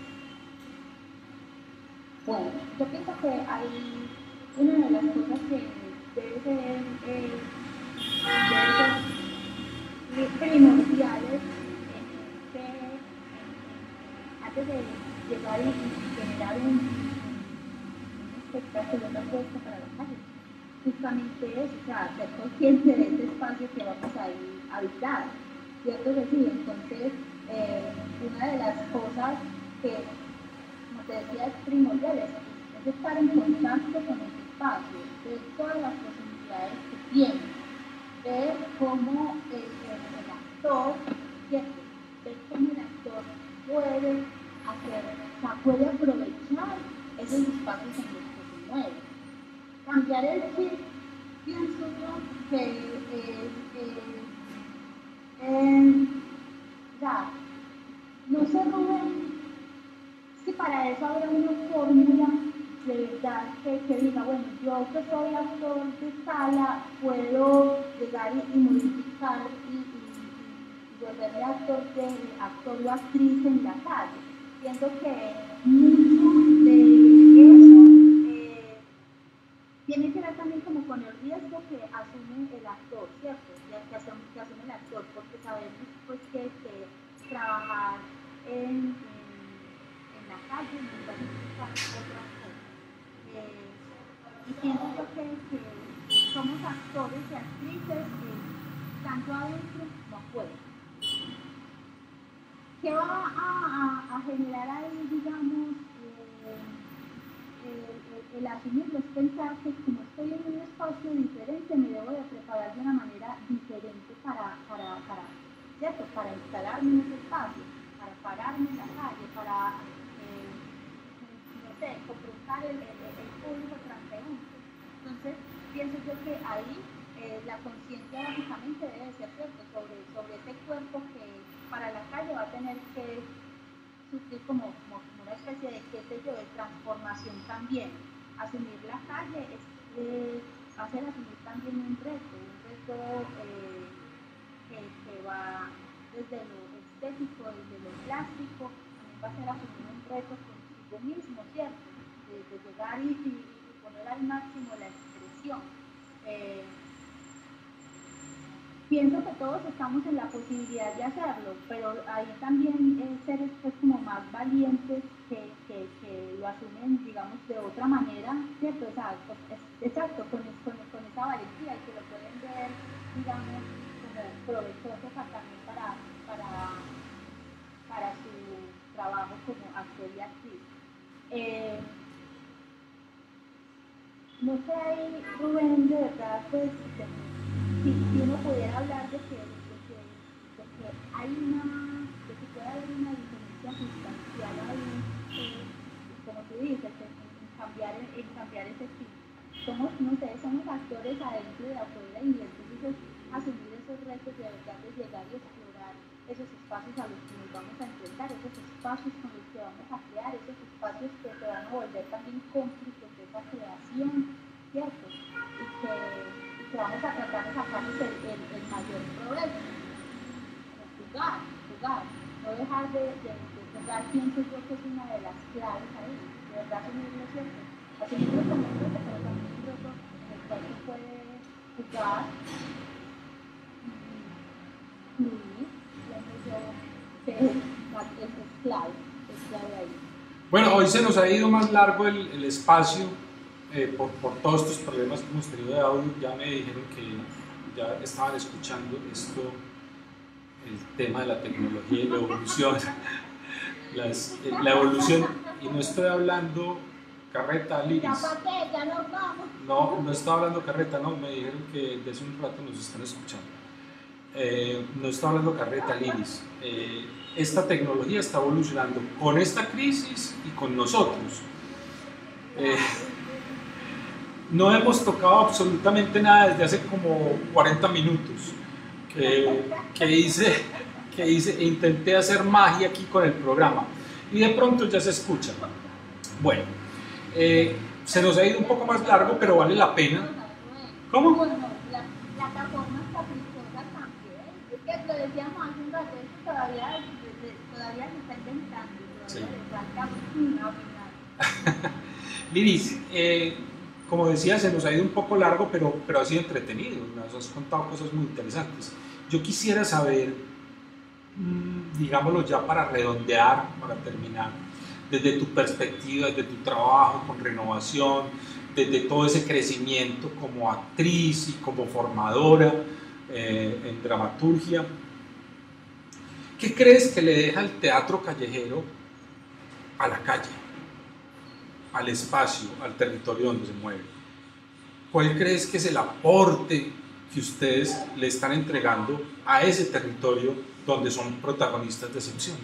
[SPEAKER 7] Bueno, yo pienso que hay una de las cosas que debe ser, eh, debe ser primordiales en que eh, antes de llegar y generar un, un espectáculo, una apuesta para la calle, justamente eso, o sea, ser consciente de este espacio que vamos a ir a habitar, ¿cierto que sí? Entonces, eh, una de las cosas que, como te decía, es primordial, es, es estar en contacto con el espacio, ver todas las posibilidades que tiene, ver cómo el, el, el actor, ¿cierto? Ver cómo el actor puede hacer, o sea, puede aprovechar esos espacios en los que se mueve. Cambiar el chip, pienso yo, que eh, eh, eh, ya, no sé, Rubén, si para eso habrá una fórmula de verdad que, que diga, bueno, yo que soy actor de sala, puedo llegar y, y modificar y, y, y volverme actor, de, actor o actriz en la calle. Pienso que mucho de eso eh, tiene que ver también como con el riesgo que asume el actor, ¿cierto? Que asume, que asume el actor, porque sabemos pues que, que trabajar en, en, en la calle no va a significar otra cosa. Eh, y pienso yo que, que somos actores y actrices eh, tanto adentro como afuera. ¿Qué va a, a, a generar ahí, digamos, eh, el, el, el asumirlo? Es pensar que como estoy en un espacio diferente, me debo de preparar de una manera diferente para, para, para, ¿cierto? Para instalarme en ese espacio, para pararme en la calle, para, eh, no sé, confrontar el, el, el público transeúnte. Entonces, pienso yo que ahí eh, la conciencia básicamente debe ser, ¿cierto?, sobre, sobre ese cuerpo que para la calle va a tener que sufrir como, como, como una especie de, qué sé yo, de transformación también. Asumir la calle es, eh, va a ser asumir también un reto, un reto eh, que, que va desde lo estético, desde lo plástico, también va a ser asumir un reto consigo mismo, ¿cierto? De, de llegar y, y, y poner al máximo la expresión. Eh, Pienso que todos estamos en la posibilidad de hacerlo, pero hay también eh, seres pues, como más valientes que, que, que lo asumen, digamos, de otra manera, ¿cierto? O sea, pues, es, exacto, con, con, con esa valentía y que lo pueden ver, digamos, como provechoso también para, para, para su trabajo como actor y actriz. Eh, no sé ahí, Rubén, de verdad, pues, de, Si, si uno pudiera hablar de que, de que, de que hay una, de que puede haber una diferencia sustancial ahí, eh, como tú dices, en, en, cambiar, en cambiar ese tipo. Somos, no sé, somos actores adentro y de afuera y entonces es asumir esos retos de verdad de llegar y explorar esos espacios a los que nos vamos a enfrentar, esos espacios con los que vamos a crear, esos espacios que se van a volver también cómplices de esa creación, ¿cierto? Y que que vamos a tratar de sacarnos el, el, el mayor provecho, jugar, jugar, no dejar de, de, de jugar, pienso yo que es una de las claves ahí, de verdad asumirlo, ¿cierto? Asumirlo como un reto, pero también un reto en el cual se puede jugar y fluir, pienso yo, que es, es clave, es clave ahí.
[SPEAKER 1] Bueno, hoy se nos ha ido más largo el, el espacio eh, por, por todos estos problemas que hemos tenido de audio. Ya me dijeron que ya estaban escuchando esto, el tema de la tecnología y la evolución. Las, eh, la evolución, y no estoy hablando carreta, Liris.
[SPEAKER 7] ¿Ya para qué? ¿Ya nos vamos?
[SPEAKER 1] No, no estaba hablando carreta, no, me dijeron que desde un rato nos están escuchando. Eh, no está hablando carreta, Liris. Eh, esta tecnología está evolucionando con esta crisis y con nosotros. Eh, no hemos tocado absolutamente nada desde hace como cuarenta minutos que, que hice, que hice, intenté hacer magia aquí con el programa y de pronto ya se escucha. Bueno, eh, se nos ha ido un poco más largo, pero vale la pena. ¿Cómo?
[SPEAKER 7] Bueno, las plataformas caprichosas también. Es que lo decíamos hace un rato, eso todavía, todavía se está inventando.
[SPEAKER 1] Sí.
[SPEAKER 7] Le falta una opinión.
[SPEAKER 1] Liris, eh, como decía, se nos ha ido un poco largo, pero, pero ha sido entretenido. Nos has contado cosas muy interesantes. Yo quisiera saber, mmm, digámoslo ya para redondear, para terminar, desde tu perspectiva, desde tu trabajo con Renovación, desde todo ese crecimiento como actriz y como formadora eh, en dramaturgia, ¿qué crees que le deja el teatro callejero a la calle, al espacio, al territorio donde se mueve? ¿Cuál crees que es el aporte que ustedes le están entregando a ese territorio donde son protagonistas de excepción?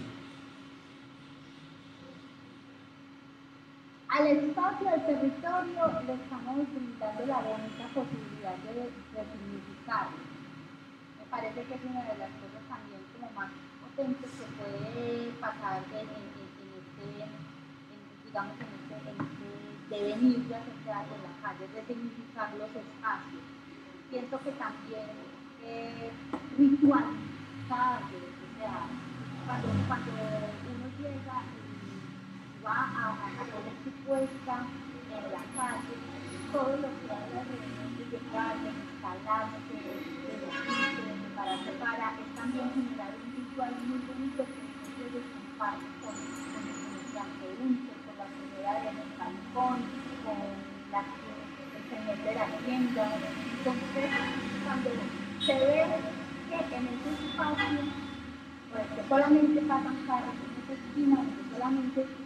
[SPEAKER 7] Al espacio, al territorio, le estamos brindando la bonita posibilidad de resignificarlo. Me parece que es una de las cosas también como más potentes que puede pasar en, en, en este, en, digamos, en este, en este devenir de hacer teatro en la calle, resignificar los espacios. Pienso que también eh, ritualizar o sea, cuando, cuando uno llega va a, a poner su puesta en la calle, todo lo que hay alrededor de llegar, de instalarse, de vestirse, de prepararse para, es también generar un ritual muy bonito que entonces se comparte con, con el transeúnte, con la señora en el balcón, con la, el señor de la tienda. Entonces, cuando se ve que en ese espacio, pues que solamente pasan carros en esa esquina, que solamente se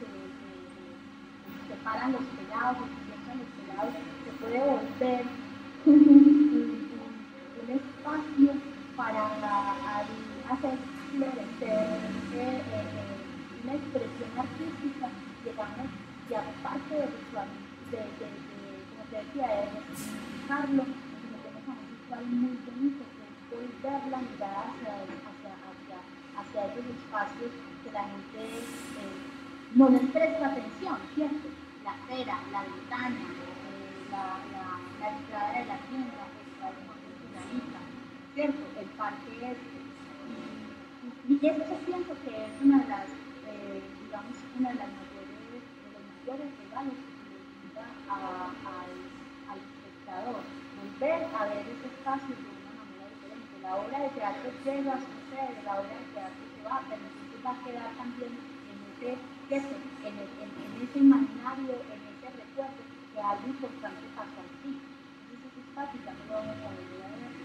[SPEAKER 7] se paran los pelados, se piensan los pelados, se puede volver un, un, un espacio para hacer florecer eh, eh, una expresión artística, digamos, y aparte de ritual, de, de, de, como te decía, de resignificarlo, nos metemos a un ritual muy bonito, que es volver la mirada hacia, hacia, hacia, hacia esos espacios que la gente eh, no les presta atención, ¿cierto? La acera, la ventana, eh, la, la, la entrada de la tienda, el balcón de Finalita, ¿cierto? El parque este. Y, y eso yo pienso que es una de las, eh, digamos, una de las mayores, de los mayores regalos que se le brinda al, al espectador. Volver a ver ese espacio de una manera diferente. La obra de teatro llega a suceder, la obra de teatro se va, pero entonces va a quedar también en ese Eso, en, el, en, en ese imaginario, en ese recuerdo que algo importante pasó aquí. Entonces ese espacio también lo vamos a volver a ver.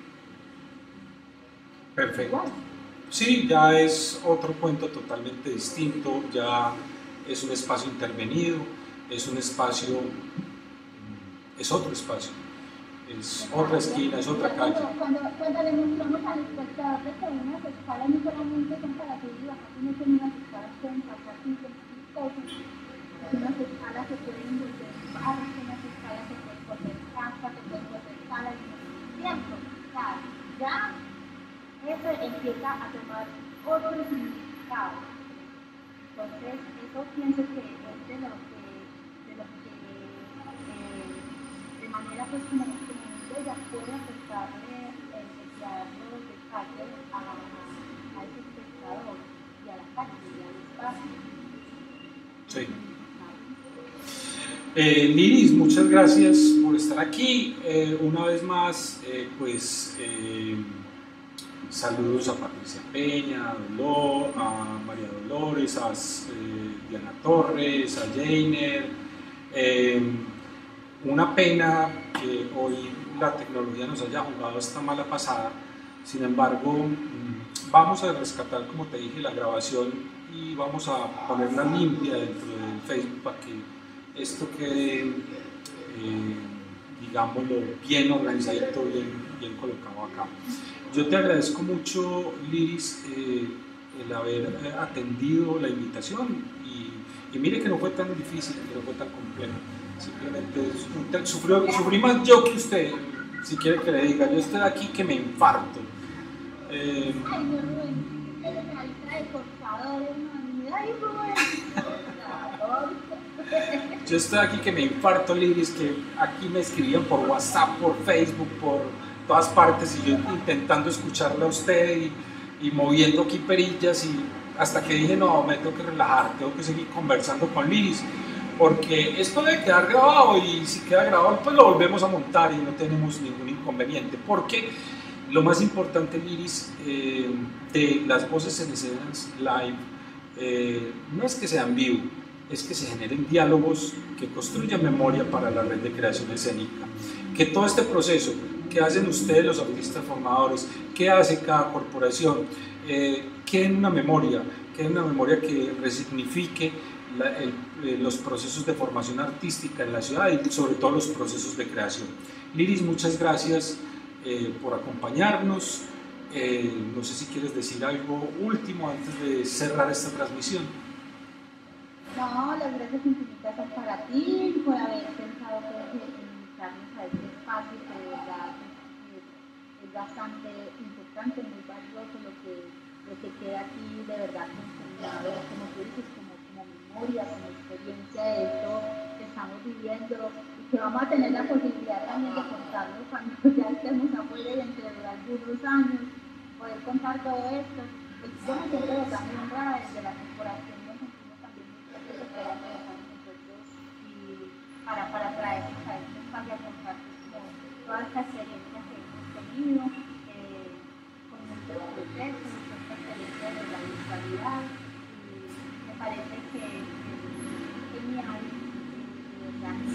[SPEAKER 1] Perfecto.
[SPEAKER 7] Igual.
[SPEAKER 1] Sí, ya es otro cuento totalmente distinto, ya es un espacio intervenido, es un espacio, es otro espacio, es otra esquina, es otra calle.
[SPEAKER 7] Cuando, cuando, cuando le mostramos al espectador de que unas escalas no solamente son para subir y bajar, sino que unas escalas pueden pasar simplemente cosas, unas escalas se pueden volver barras, unas escalas se pueden volver casas, se pueden volver salas, ¿cierto? O sea, ya eso empieza a tomar otro significado. Entonces, eso pienso que es de lo que, de lo que eh, de manera pues como, como ella puede afectarle el, el teatro de calle a, a, a ese espectador y a la calle y al espacio.
[SPEAKER 1] Sí. Eh, Liris, muchas gracias por estar aquí. Eh, una vez más, eh, pues eh, saludos a Patricia Peña, a, Dolor, a María Dolores, a eh, Diana Torres, a Jainer. Eh, una pena que hoy la tecnología nos haya jugado esta mala pasada. Sin embargo, vamos a rescatar, como te dije, la grabación y vamos a ponerla limpia dentro del Facebook para que esto quede, eh, digámoslo, bien organizadito, bien, bien colocado acá. Yo te agradezco mucho, Liris, eh, el haber eh, atendido la invitación y, y mire que no fue tan difícil, que no fue tan complejo. Simplemente sufrió, sufrí más yo que usted, si quiere que le diga. Yo estoy aquí que me infarto. Eh,
[SPEAKER 7] Ay, no, Rubén, pero me trae por favor, hermano. Ay, Rubén, por favor.
[SPEAKER 1] Yo estoy aquí que me infarto, Liris, que aquí me escribían por WhatsApp, por Facebook, por todas partes y yo intentando escucharla a usted y, y moviendo aquí perillas y hasta que dije, no, me tengo que relajar, tengo que seguir conversando con Liris porque esto debe quedar grabado y si queda grabado pues lo volvemos a montar y no tenemos ningún inconveniente porque lo más importante, Liris, eh, de las voces en escenas live eh, no es que sean vivo, es que se generen diálogos que construyan memoria para la red de creación escénica, que todo este proceso que hacen ustedes los artistas formadores, que hace cada corporación, eh, quede en una memoria, quede en una memoria que resignifique la, el, eh, los procesos de formación artística en la ciudad y sobre todo los procesos de creación. Liris, muchas gracias eh, por acompañarnos. Eh, no sé si quieres decir algo último antes de cerrar esta transmisión.
[SPEAKER 7] No, las gracias infinitas son para ti por haber pensado que invitarnos a este espacio que de verdad es, es bastante importante, muy valioso lo que, lo que queda aquí de verdad consolidado, como tú dices, como, como memoria, como experiencia de esto que estamos viviendo y que vamos a tener la posibilidad también de contarlo cuando ya estemos afuera y dentro de algunos años poder contar todo esto. Pues yo me siento también honrada desde la corporación. Y para, para traernos a este espacio a contar como toda esta experiencia que hemos tenido eh, con nuestros procesos, nuestra experiencia de la virtualidad y me parece que es genial de verdad que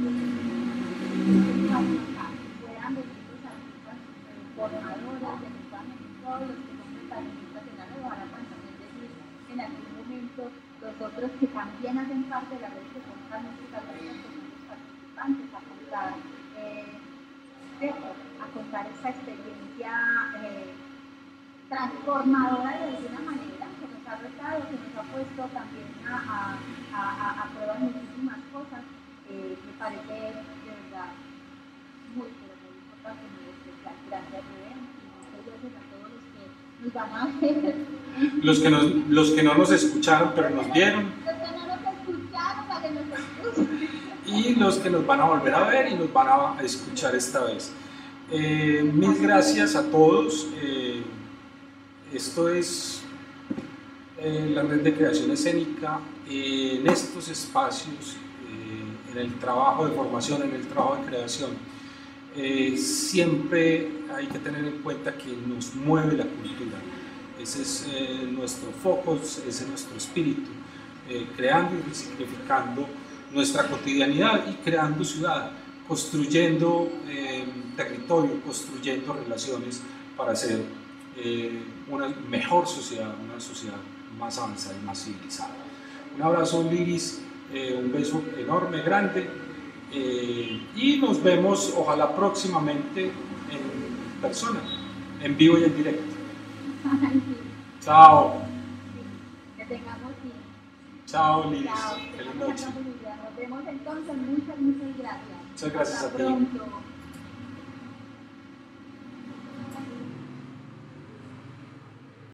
[SPEAKER 7] puedan venir los artistas formadores de los paneles, todos los que son protagonistas en la nueva, para también decir en algún momento los otros que también hacen parte de la red que contan nuestros alumnos, que son los participantes, a contar, eh, a contar esta experiencia eh, transformadora de alguna manera, que nos ha retado, que nos ha puesto también a, a, a, a prueba muchísimas cosas. Eh, me parece de verdad muy, pero muy importante, muy especial. Gracias, Rubén, y muchas gracias a todos los que nos van a ver.
[SPEAKER 1] Los que, nos, los que no nos escucharon pero nos vieron.
[SPEAKER 7] Los que no nos escucharon para que nos escuchen.
[SPEAKER 1] Y los que nos van a volver a ver y nos van a escuchar esta vez. Eh, mil gracias a todos. Eh, esto es eh, la red de creación escénica. Eh, en estos espacios, eh, en el trabajo de formación, en el trabajo de creación, eh, siempre hay que tener en cuenta que nos mueve la cultura. Ese es eh, nuestro foco, ese es nuestro espíritu, eh, creando y resignificando nuestra cotidianidad y creando ciudad, construyendo eh, territorio, construyendo relaciones para hacer eh, una mejor sociedad, una sociedad más avanzada y más civilizada. Un abrazo, Liris, eh, un beso enorme, grande eh, y nos vemos ojalá próximamente en persona, en vivo y en directo.
[SPEAKER 7] Ay, sí.
[SPEAKER 1] Chao.
[SPEAKER 7] Sí, que tengamos sí.
[SPEAKER 1] Chao, Liris.
[SPEAKER 7] Chao,
[SPEAKER 1] Feliz noche.
[SPEAKER 7] Nos vemos entonces. Muchas, muchas gracias.
[SPEAKER 1] Muchas gracias
[SPEAKER 7] Hasta
[SPEAKER 1] a ti.
[SPEAKER 7] pronto.